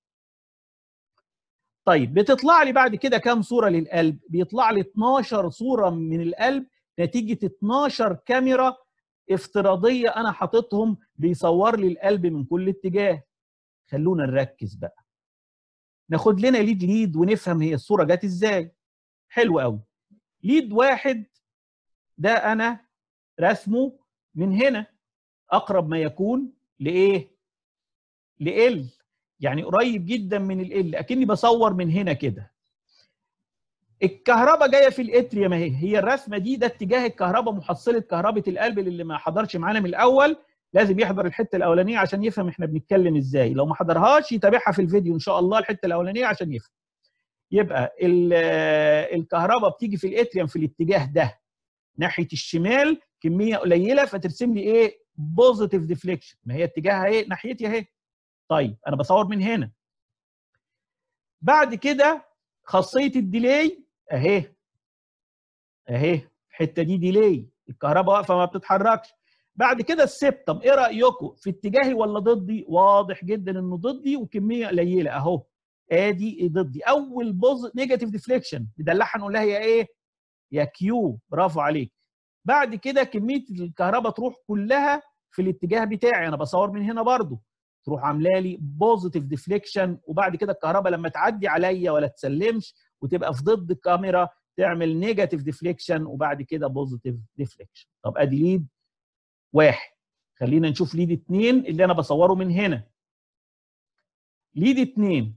طيب بتطلع لي بعد كده كام صوره للقلب؟ بيطلع لي اتناشر صوره من القلب نتيجه اتناشر كاميرا افتراضيه انا حاططهم بيصور لي القلب من كل اتجاه. خلونا نركز بقى، ناخد لنا ليد ليد ونفهم هي الصوره جت ازاي. حلو قوي. ليد واحد ده انا رسمه من هنا اقرب ما يكون لايه؟ لال، يعني قريب جدا من ال، اكني بصور من هنا كده. الكهرباء جايه في الاتريوم اهي، هي الرسمه دي ده اتجاه الكهرباء، محصله كهرباء القلب. اللي ما حضرش معانا من الاول لازم يحضر الحته الاولانيه عشان يفهم احنا بنتكلم ازاي، لو ما حضرهاش يتابعها في الفيديو ان شاء الله الحته الاولانيه عشان يفهم. يبقى الكهرباء بتيجي في الاتريوم في الاتجاه ده ناحيه الشمال كميه قليله، فترسم لي ايه؟ بوزيتيف ديفليكشن، ما هي اتجاهها ايه؟ ناحيتي اهي. طيب انا بصور من هنا. بعد كده خاصيه الديلي اهي اهي، الحته دي ديلي، الكهرباء واقفه ما بتتحركش. بعد كده السبتم، ايه رايكم في اتجاهي ولا ضدي؟ واضح جدا انه ضدي وكميه قليله اهو، ادي ضدي. اول بوز نيجاتيف ديفليكشن ندلعها نقول لها هي ايه؟ يا كيو. برافو عليك. بعد كده كميه الكهرباء تروح كلها في الاتجاه بتاعي، انا بصور من هنا برضو، تروح عامله لي بوزيتيف ديفليكشن. وبعد كده الكهرباء لما تعدي عليا ولا تسلمش وتبقى في ضد الكاميرا تعمل نيجاتيف ديفليكشن، وبعد كده بوزيتيف ديفليكشن. طب ادي ليد واحد. خلينا نشوف ليد اتنين اللي انا بصوره من هنا. ليد اتنين،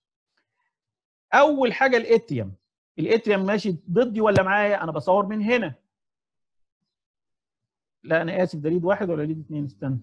اول حاجه الاتريوم، الاتريوم ماشي ضدي ولا معايا؟ انا بصور من هنا. لا انا اسف، ده ليد واحد ولا ليد اتنين؟ استنى.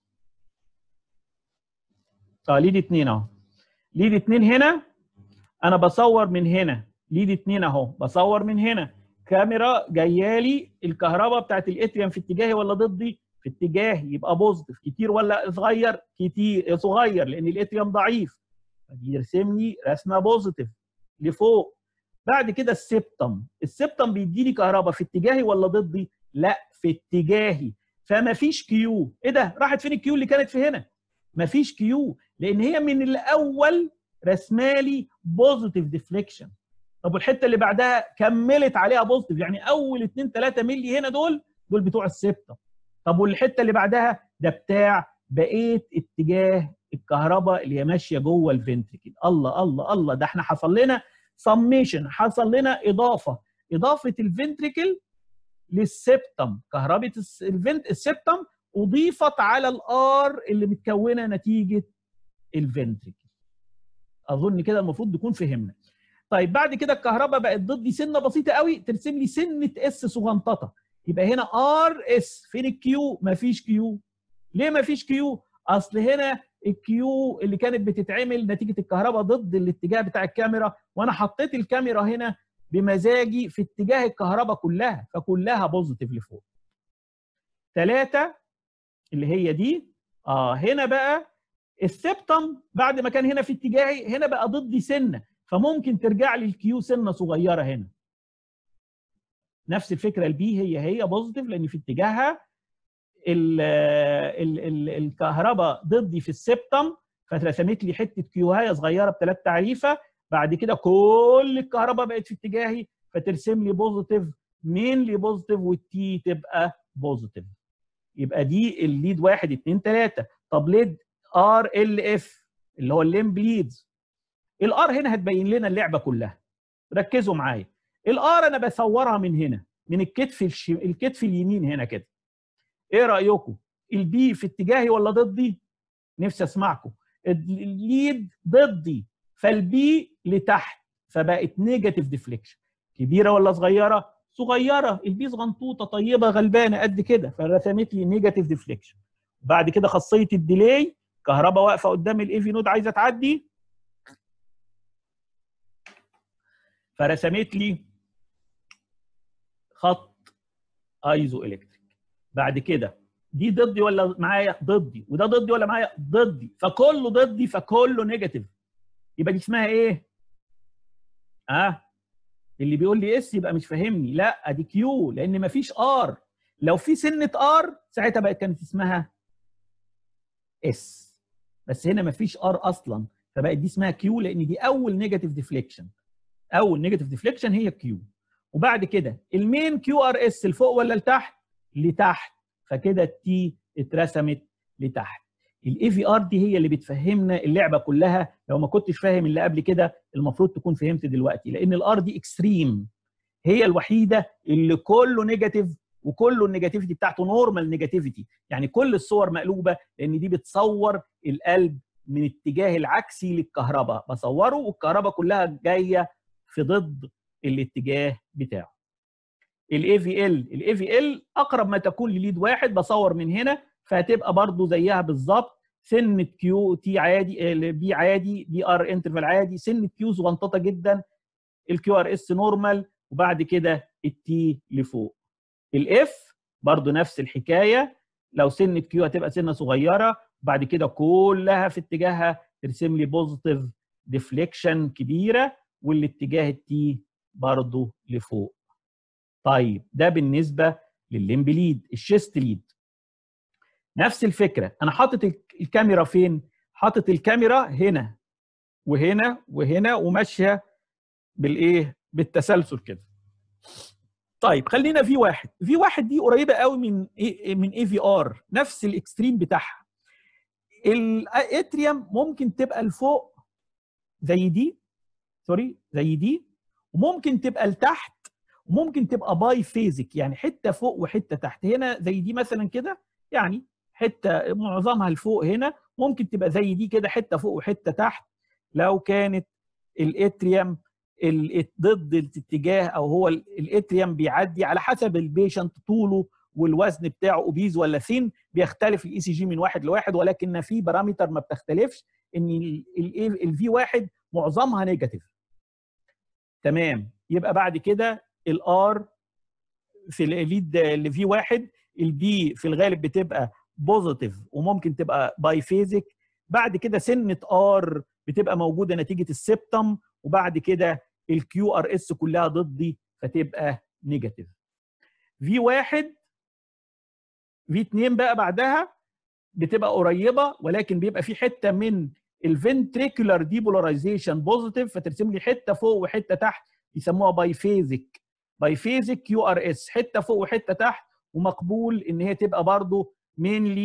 اه ليد اتنين اهو. ليد اتنين هنا انا بصور من هنا. ليد اتنين اهو بصور من هنا. كاميرا جايه لي، الكهرباء بتاعت الاتريوم في اتجاهي ولا ضدي؟ في اتجاهي، يبقى بوزيتيف. كتير ولا صغير؟ كتير صغير لان الاتريوم ضعيف، فبيرسم لي رسمه بوزيتيف لفوق. بعد كده السبتم، السبتم بيديني كهرباء في اتجاهي ولا ضدي؟ لا في اتجاهي، فما فيش كيو. ايه ده؟ راحت فين الكيو اللي كانت في هنا؟ ما فيش كيو لان هي من الاول رسمالي بوزيتيف ديفليكشن. طب والحته اللي بعدها كملت عليها بوزيتيف، يعني اول اتنين تلاتة مللي هنا دول دول بتوع السبتم. طب والحته اللي بعدها ده بتاع بقيه اتجاه الكهرباء اللي هي ماشيه جوه الفنتريكل. الله الله الله، ده احنا حصل لنا سميشن، حصل لنا اضافه اضافه الفنتريكل للسبتم. كهرباء الفنت السبتم اضيفت على الار اللي متكونه نتيجه الفنتريكل. اظن كده المفروض نكون فهمنا. طيب بعد كده الكهرباء بقت ضدي سنه بسيطه قوي، ترسم لي سنه اس صغنططه. يبقى هنا ار اس. فين الكيو؟ مفيش كيو. ليه مفيش كيو؟ اصل هنا الكيو اللي كانت بتتعمل نتيجه الكهرباء ضد الاتجاه بتاع الكاميرا، وانا حطيت الكاميرا هنا بمزاجي في اتجاه الكهرباء كلها، فكلها بوزيتيف لفوق. ثلاثة اللي هي دي، اه هنا بقى السبتم بعد ما كان هنا في اتجاهي، هنا بقى ضدي سنه، فممكن ترجع لي الكيو سنه صغيره هنا. نفس الفكره البي هي هي بوزيتيف لان في اتجاهها ال ال ال الكهرباء ضدي في السبتم، فرسمت لي حته كيوهايه صغيره بثلاث تعريفه. بعد كده كل الكهرباء بقت في اتجاهي، فترسم لي بوزيتيف، مينلي بوزيتيف، والتي تبقى بوزيتيف. يبقى دي الليد واحد اتنين تلاته. طب ليد ار ال اف اللي هو الليمب ليدز. الار هنا هتبين لنا اللعبه كلها. ركزوا معايا. الار انا بصورها من هنا، من الكتف الش... الكتف اليمين هنا كده. ايه رايكم؟ البي في اتجاهي ولا ضدي؟ نفسي اسمعكم. الليد ضدي، فالبي لتحت، فبقت نيجاتيف ديفليكشن. كبيره ولا صغيره؟ صغيره. البي صغنطوطه طيبه غلبانه قد كده، فرسمت لي نيجاتيف ديفليكشن. بعد كده خاصيه الديلي، كهرباء واقفه قدام الاي في نود عايزه تعدي، فرسمت لي خط ايزو الكتريك. بعد كده دي ضدي ولا معايا؟ ضدي. وده ضدي ولا معايا؟ ضدي. فكله ضدي، فكله نيجاتيف. يبقى دي اسمها ايه؟ اه اللي بيقول لي اس يبقى مش فاهمني. لا دي كيو، لان مفيش ار. لو في سنه ار ساعتها بقت كانت اسمها اس، بس هنا مفيش ار اصلا، فبقت دي اسمها كيو لان دي اول نيجاتيف ديفليكشن. اول نيجاتيف ديفليكشن هي كيو. وبعد كده المين كيو ار اس لفوق ولا لتحت؟ لتحت، فكده التي اترسمت لتحت. الاي في ار دي هي اللي بتفهمنا اللعبه كلها. لو ما كنتش فاهم اللي قبل كده المفروض تكون فهمت دلوقتي، لان الار دي اكستريم، هي الوحيده اللي كله نيجاتيف، وكله النيجاتيفيتي بتاعته نورمال نيجاتيفيتي، يعني كل الصور مقلوبه، لان دي بتصور القلب من الاتجاه العكسي للكهرباء، بصوره والكهرباء كلها جايه في ضد الاتجاه بتاعه. الاي في ال، الاي في ال اقرب ما تكون لليد واحد، بصور من هنا فهتبقى برضو زيها بالظبط. سنه كيو تي عادي، بي عادي، بي ار انترفال عادي، سنه كيو صغنططه جدا، الكيو ار اس نورمال، وبعد كده التي لفوق. الاف برضو نفس الحكايه، لو سنه كيو هتبقى سنه صغيره، وبعد كده كلها في اتجاهها ترسم لي بوزيتيف ديفليكشن كبيره، والاتجاه التي برضو لفوق. طيب ده بالنسبه للليمب ليد. الشيست ليد نفس الفكره. انا حاطط الكاميرا فين؟ حاطط الكاميرا هنا وهنا وهنا، وماشيه بالايه؟ بالتسلسل كده. طيب خلينا في واحد. في واحد دي قريبه قوي من إيه؟ من اي في ار، نفس الاكستريم بتاعها. الاتريوم ممكن تبقى لفوق زي دي، سوري زي دي، وممكن تبقى لتحت، وممكن تبقى باي فيزك، يعني حته فوق وحته تحت. هنا زي دي مثلا كده، يعني حته معظمها لفوق هنا، ممكن تبقى زي دي كده، حته فوق وحته تحت. لو كانت الاتريوم ضد الاتجاه، او هو الاتريوم بيعدي على حسب البيشنت طوله والوزن بتاعه، اوبيز ولا ثين، بيختلف الاي سي جي من واحد لواحد، ولكن في بارامتر ما بتختلفش، ان الفي واحد معظمها نيجاتيف. تمام. يبقى بعد كده الار في الليد اللي في واحد، البي في الغالب بتبقى بوزيتيف وممكن تبقى باي فيزك. بعد كده سنه ار بتبقى موجوده نتيجه السبتم، وبعد كده الكيو ار اس كلها ضدي فتبقى نيجاتيف. في واحد في اتنين بقى بعدها بتبقى قريبه، ولكن بيبقى في حته من الفنتريكولار ديبولاريزيشن بوزيتيف، فترسم لي حته فوق وحته تحت، يسموها باي فيزك. باي فيزك كيو ار اس، حته فوق وحته تحت، ومقبول ان هي تبقى برضو مينلي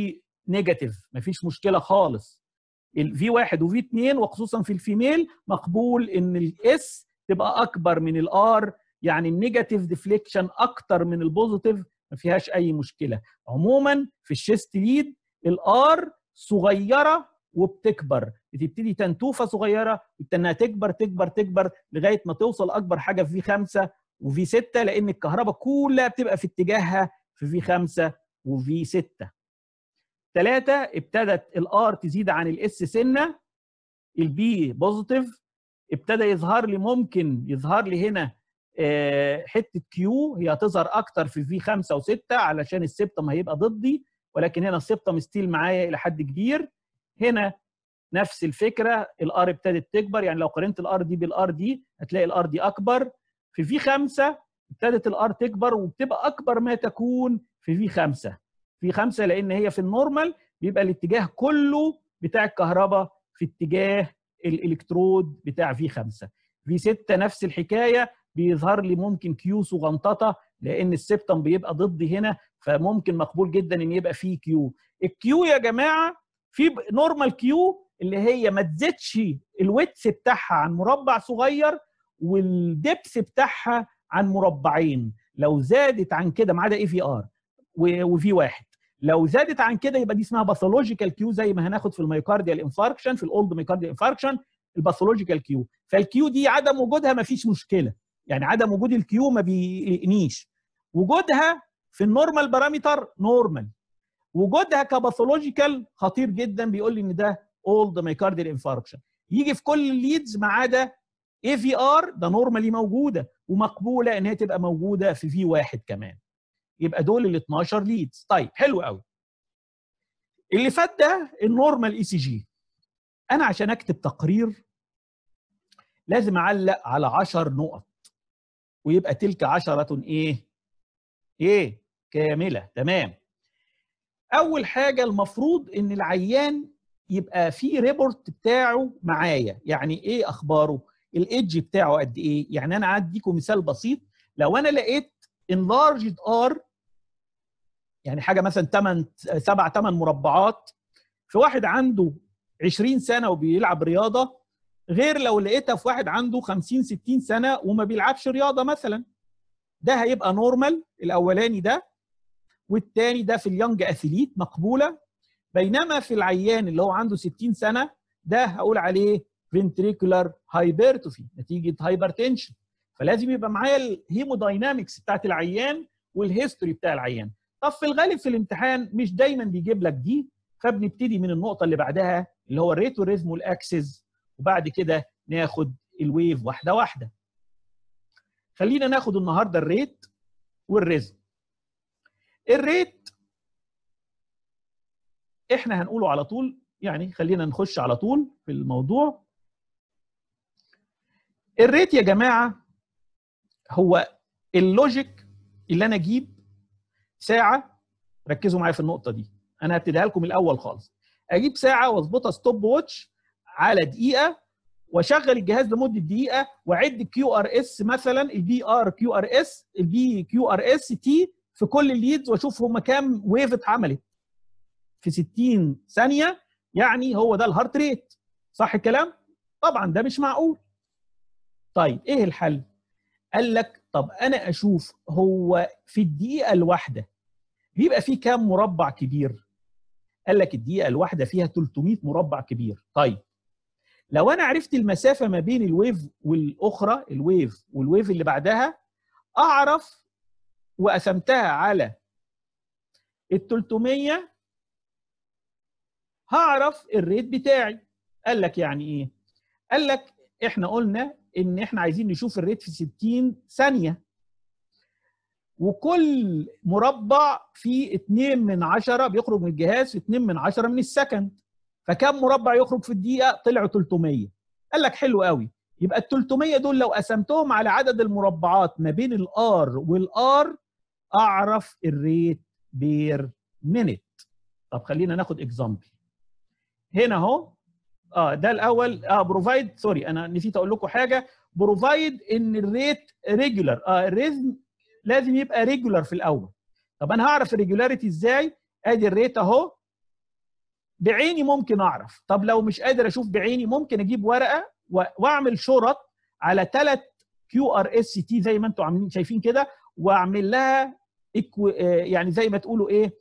نيجاتيف، مفيش مشكله خالص. الفي واحد وفي اتنين وخصوصا في الفيميل مقبول ان الاس تبقى اكبر من الار، يعني النيجاتيف ديفليكشن اكتر من البوزيتيف، ما فيهاش اي مشكله. عموما في الشيست ليد الار صغيره وبتكبر، بتبتدي تنتوفه صغيره انها تكبر تكبر تكبر لغايه ما توصل اكبر حاجه في في خمسة وفي ستة، لان الكهرباء كلها بتبقى في اتجاهها في في خمسة وفي ستة. ثلاثة ابتدت الار تزيد عن الاس سنه، البي بوزيتيف، ابتدى يظهر لي، ممكن يظهر لي هنا حته كيو، هي هتظهر اكتر في في خمسة وستة علشان السبتم هيبقى ضدي، ولكن هنا السبتم ستيل معايا الى حد كبير. هنا نفس الفكره، الار ابتدت تكبر، يعني لو قارنت الار دي بالار دي هتلاقي الار دي اكبر. في في خمسة ابتدت الار تكبر وبتبقى اكبر ما تكون في في خمسة. في خمسة لان هي في النورمال بيبقى الاتجاه كله بتاع الكهرباء في اتجاه الالكترود بتاع في خمسة. في ستة نفس الحكايه، بيظهر لي ممكن كيو صغنططه لان السبتم بيبقى ضدي هنا، فممكن مقبول جدا ان يبقى فيه كيو. الكيو يا جماعه في نورمال كيو اللي هي ما تزيدش الويتس بتاعها عن مربع صغير والدبس بتاعها عن مربعين. لو زادت عن كده، ما عدا اي في ار وفي واحد، لو زادت عن كده يبقى دي اسمها باثولوجيكال كيو، زي ما هناخد في الميوكارديال انفاركشن، في الاولد ميوكارديال انفاركشن الباثولوجيكال كيو. فالكيو دي عدم وجودها ما فيش مشكله، يعني عدم وجود الكيو ما بيقلقنيش. وجودها في النورمال بارامتر نورمال، وجودها كباثولوجيكال خطير جدا، بيقول لي ان ده اولد مايكارديال انفاركشن. يجي في كل الليدز ما عدا اي في ار، ده نورمالي موجوده ومقبوله ان هي تبقى موجوده في في واحد كمان. يبقى دول ال اتناشر ليدز. طيب حلو قوي. اللي فات ده النورمال اي سي جي. انا عشان اكتب تقرير لازم اعلق على عشر نقط، ويبقى تلك عشرة ايه؟ ايه؟ كامله. تمام. اول حاجه المفروض ان العيان يبقى في ريبورت بتاعه معايا، يعني ايه اخباره؟ الايدج بتاعه قد ايه؟ يعني انا هديكم مثال بسيط. لو انا لقيت enlarged ار، يعني حاجه مثلا ثمانية سبعة ثمانية مربعات في واحد عنده عشرين سنه وبيلعب رياضه، غير لو لقيتها في واحد عنده خمسين ستين سنه وما بيلعبش رياضه مثلا، ده هيبقى نورمال الاولاني ده، والتاني ده في اليونج اثليت مقبوله. بينما في العيان اللي هو عنده ستين سنه ده هقول عليه ventricular hypertrophy نتيجه هايبرتنشن، فلازم يبقى معايا الهيموداينامكس بتاعت العيان والهيستوري بتاع العيان. طب في الغالب في الامتحان مش دايما بيجيب لك دي، فبنبتدي من النقطه اللي بعدها اللي هو الريتوريزم والاكسس، وبعد كده ناخد الويف واحده واحده. خلينا ناخد النهارده الريت والريزم. الريت احنا هنقوله على طول، يعني خلينا نخش على طول في الموضوع. الريت يا جماعه هو اللوجيك اللي انا اجيب ساعه، ركزوا معايا في النقطه دي، انا هبتديها لكم الاول خالص. اجيب ساعه واظبطها ستوب واتش على دقيقه، واشغل الجهاز لمده دقيقه، واعد كيو ار اس مثلا، البي ار كيو ار اس، البي كيو ار اس تي في كل الليدز، واشوف هم كام ويف اتعملت في ستين ثانيه، يعني هو ده الهارت ريت. صح الكلام؟ طبعا ده مش معقول. طيب ايه الحل؟ قال لك طب انا اشوف هو في الدقيقه الواحده بيبقى فيه كام مربع كبير؟ قال لك الدقيقه الواحده فيها ثلاثمية مربع كبير. طيب لو انا عرفت المسافه ما بين الويف والاخرى، الويف والويف اللي بعدها، اعرف وقسمتها على ال ثلاثمية هعرف الريت بتاعي. قال لك يعني ايه؟ قال لك احنا قلنا ان احنا عايزين نشوف الريت في ستين ثانيه، وكل مربع فيه اتنين من عشرة بيخرج من الجهاز في اتنين من عشرة من السكند، فكم مربع يخرج في الدقيقه؟ طلعوا ثلاثمية. قال لك حلو قوي، يبقى ال ثلاثمية دول لو قسمتهم على عدد المربعات ما بين الار والار اعرف الريت بير مينيت. طب خلينا ناخد اكزامبل هنا اهو. اه ده الاول، اه بروفايد، سوري انا نسيت اقول لكم حاجه، بروفايد ان الريت ريجولار، اه الريزم لازم يبقى ريجولار في الاول. طب انا هعرف الريجولاريتي ازاي؟ ادي الريت اهو، بعيني ممكن اعرف. طب لو مش قادر اشوف بعيني ممكن اجيب ورقه واعمل شرط على ثلاث كيو ار اس تي زي ما انتم عاملين شايفين كده، واعمل لها يعني زي ما تقولوا ايه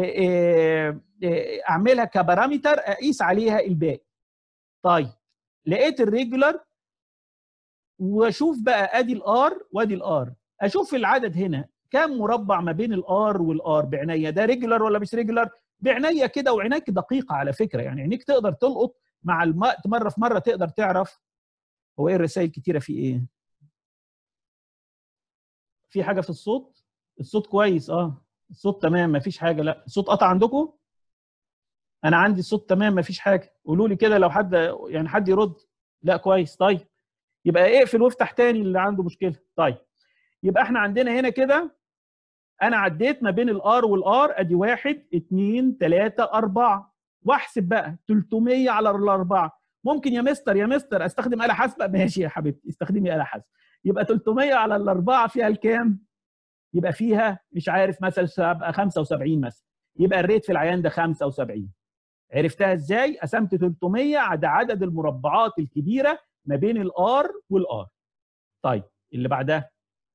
اعملها كبارامتر اقيس عليها الباقي. طيب لقيت الريجولار واشوف بقى ادي الار وادي الار، اشوف العدد هنا كام مربع ما بين الار والار بعناية، ده ريجولار ولا مش ريجولار بعناية كده. وعينيك دقيقة على فكرة، يعني عينيك تقدر تلقط مع الوقت، مرة في مرة تقدر تعرف هو ايه الرسائل كتيرة في ايه. في حاجة في الصوت؟ الصوت كويس اه، الصوت تمام مفيش حاجة. لا الصوت قطع عندكم؟ انا عندي الصوت تمام مفيش حاجة. قولوا لي كده لو حد يعني حد يرد. لا كويس. طيب يبقى اقفل وافتح تاني اللي عنده مشكلة. طيب يبقى احنا عندنا هنا كده انا عديت ما بين الار والار، ادي واحد اتنين تلاته اربعه، واحسب بقى تلتمية على الاربعه. ممكن يا مستر يا مستر استخدم آلة حاسبة؟ ماشي يا حبيبتي استخدمي آلة حاسبة. يبقى تلتمية على الاربعه فيها الكام؟ يبقى فيها مش عارف مثلا ابقى خمسة وسبعين مثلا، يبقى الريت في العيان ده خمسة وسبعين. عرفتها ازاي؟ قسمت تلتمية على عدد المربعات الكبيره ما بين الار والار. طيب اللي بعدها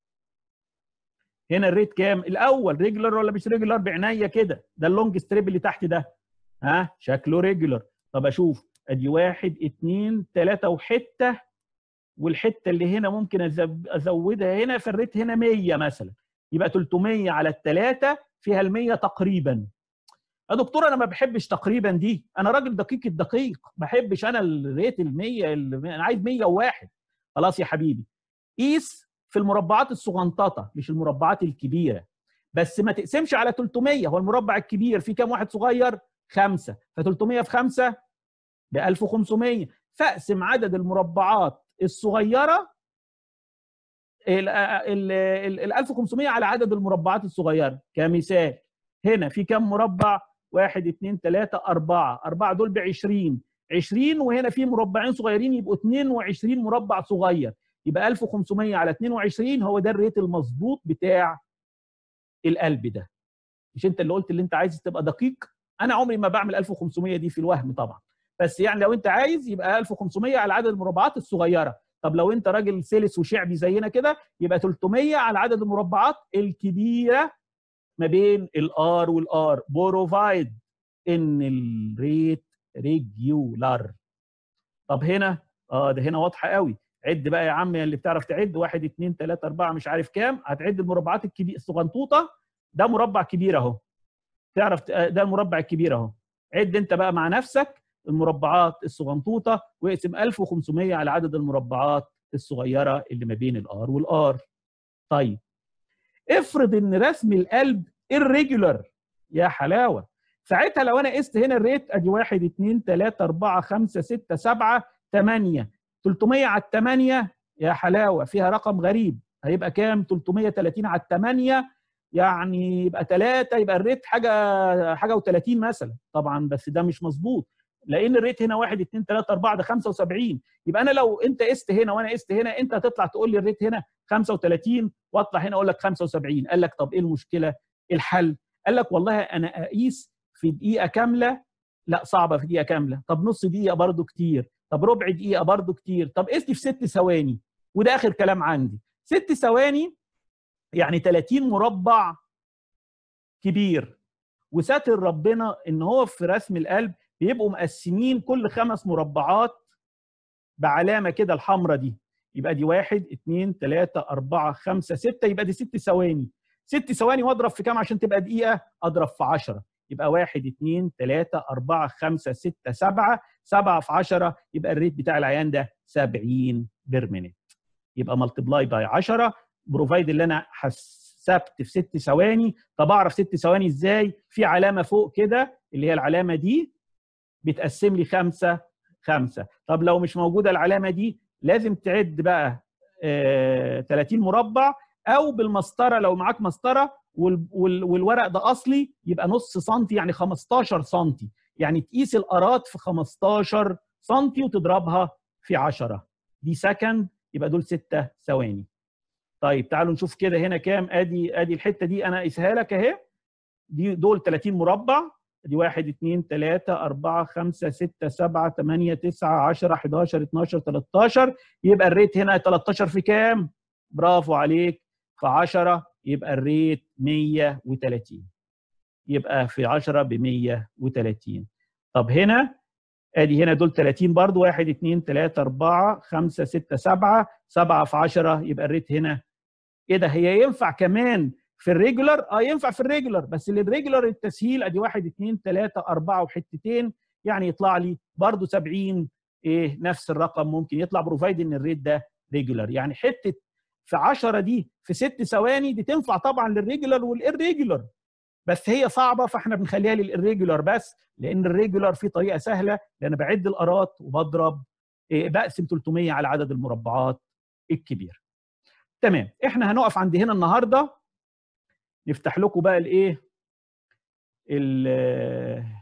هنا الريت كام؟ الاول ريجولار ولا مش ريجولار بعناية كده؟ ده اللونج ستريب اللي تحت ده ها شكله ريجولار. طب اشوف ادي واحد اتنين تلاته وحته، والحته اللي هنا ممكن ازودها هنا، فالريت هنا مية مثلا، يبقى تلتمية على التلاته فيها ال مية تقريبا. يا دكتور انا ما بحبش تقريبا دي، انا راجل دقيق الدقيق، ما بحبش انا الريت ال مية، انا عايز مية وواحد. خلاص يا حبيبي قيس في المربعات الصغنططه مش المربعات الكبيره، بس ما تقسمش على تلتمية. هو المربع الكبير فيه كام واحد صغير؟ خمسه، ف تلتمية في خمسه ب ألف وخمسمية، فاقسم عدد المربعات الصغيره ال ال ألف وخمسمية على عدد المربعات الصغيره. كمثال هنا في كام مربع؟ واحد اتنين تلاته اربعه، اربعه دول ب عشرين، عشرين وهنا في مربعين صغيرين يبقوا اتنين وعشرين مربع صغير، يبقى ألف وخمسمية على اتنين وعشرين هو ده الريت المظبوط بتاع القلب ده. مش انت اللي قلت اللي انت عايز تبقى دقيق؟ انا عمري ما بعمل ألف وخمسمية دي في الوهم طبعا، بس يعني لو انت عايز يبقى ألف وخمسمية على عدد المربعات الصغيره. طب لو انت راجل سلس وشعبي زينا كده يبقى تلتمية على عدد المربعات الكبيره ما بين الار والار، بروفايد ان الريت ريجولار. طب هنا اه ده هنا واضحه قوي. عد بقى يا عم اللي بتعرف تعد، واحد اتنين تلاته اربعه مش عارف كام، هتعد المربعات الكبيره الصغنطوطه. ده مربع كبير اهو، تعرف ده المربع الكبير اهو. عد انت بقى مع نفسك المربعات الصغنطوطه واقسم ألف وخمسمية على عدد المربعات الصغيره اللي ما بين الار والار. طيب افرض ان رسم القلب irregular يا حلاوه، ساعتها لو انا قست هنا الريت ادي واحد اتنين تلاته اربعه خمسه سته سبعه تمانيه، تلتمية على التمانيه يا حلاوه فيها رقم غريب، هيبقى كام؟ تلتمية وتلاتين على التمانيه، يعني يبقى تلاته، يبقى الريت حاجه حاجه وتلاتين مثلا. طبعا بس ده مش مظبوط، لان الريت هنا واحد اتنين تلاته اربعه ده خمسه وسبعين. يبقى انا لو انت قست هنا وانا قست هنا، انت هتطلع تقول لي الريت هنا خمسه وتلاتين واطلع هنا اقول لك خمسه وسبعين. قال لك طب ايه المشكله؟ الحل قال لك والله انا اقيس في دقيقه كامله، لا صعبه في دقيقه كامله. طب نص دقيقه برضو كتير، طب ربع دقيقه برضو كتير، طب قيس لي في ست ثواني، وده اخر كلام عندي. ست ثواني يعني تلاتين مربع كبير، وساتر ربنا ان هو في رسم القلب بيبقوا مقسمين كل خمس مربعات بعلامه كده الحمراء دي، يبقى دي واحد اتنين تلاته اربعه خمسه سته، يبقى دي ست ثواني. ست ثواني واضرب في كام عشان تبقى دقيقه؟ اضرب في عشره، يبقى واحد اتنين تلاته اربعه خمسه سته سبعه، سبعه في عشره يبقى الريت بتاع العيان ده سبعين بير مينيت. يبقى ملتبلاي باي عشره، بروفايد اللي انا حسبت في ست ثواني. طب اعرف ست ثواني ازاي؟ في علامه فوق كده اللي هي العلامه دي بتقسم لي خمسه خمسه. طب لو مش موجوده العلامه دي لازم تعد بقى آه تلاتين مربع، او بالمسطره لو معاك مسطره وال وال والورق ده اصلي يبقى نص سنتي يعني خمستاشر سنتي، يعني تقيس الارات في خمستاشر سنتي وتضربها في عشره، دي سكند، يبقى دول ستة ثواني. طيب تعالوا نشوف كده هنا كام. ادي ادي الحته دي انا قيسها لك اهي، دي دول تلاتين مربع، دي واحد اتنين تلاتة أربعة خمسة ستة سبعة تمانية تسعة عشرة حداشر اتناشر تلتاشر. يبقى الريت هنا تلتاشر في كام؟ برافو عليك، في عشرة، يبقى الريت مية وتلاتين. يبقى في عشرة ب مية وتلاتين. طب هنا ادي هنا دول تلاتين برضو، واحد اتنين تلاتة أربعة خمسة ستة سبعة، سبعة في عشرة، يبقى الريت هنا ايه ده؟ هي ينفع كمان في الريجولار؟ اه ينفع في الريجولار، بس للريجولار التسهيل ادي واحد اتنين تلاتة أربعة وحتتين، يعني يطلع لي برضو سبعين، ايه نفس الرقم ممكن يطلع، بروفايد ان الريت ده ريجولار. يعني حته في عشرة دي في ست ثواني دي تنفع طبعا للريجولار والإيريجولار، بس هي صعبه فاحنا بنخليها للإيريجولار بس، لان الريجولار في طريقه سهله، لان بعد الارات وبضرب إيه بقسم تلتمية على عدد المربعات الكبير. تمام، احنا هنقف عند هنا النهارده. نفتح لكم بقى الايه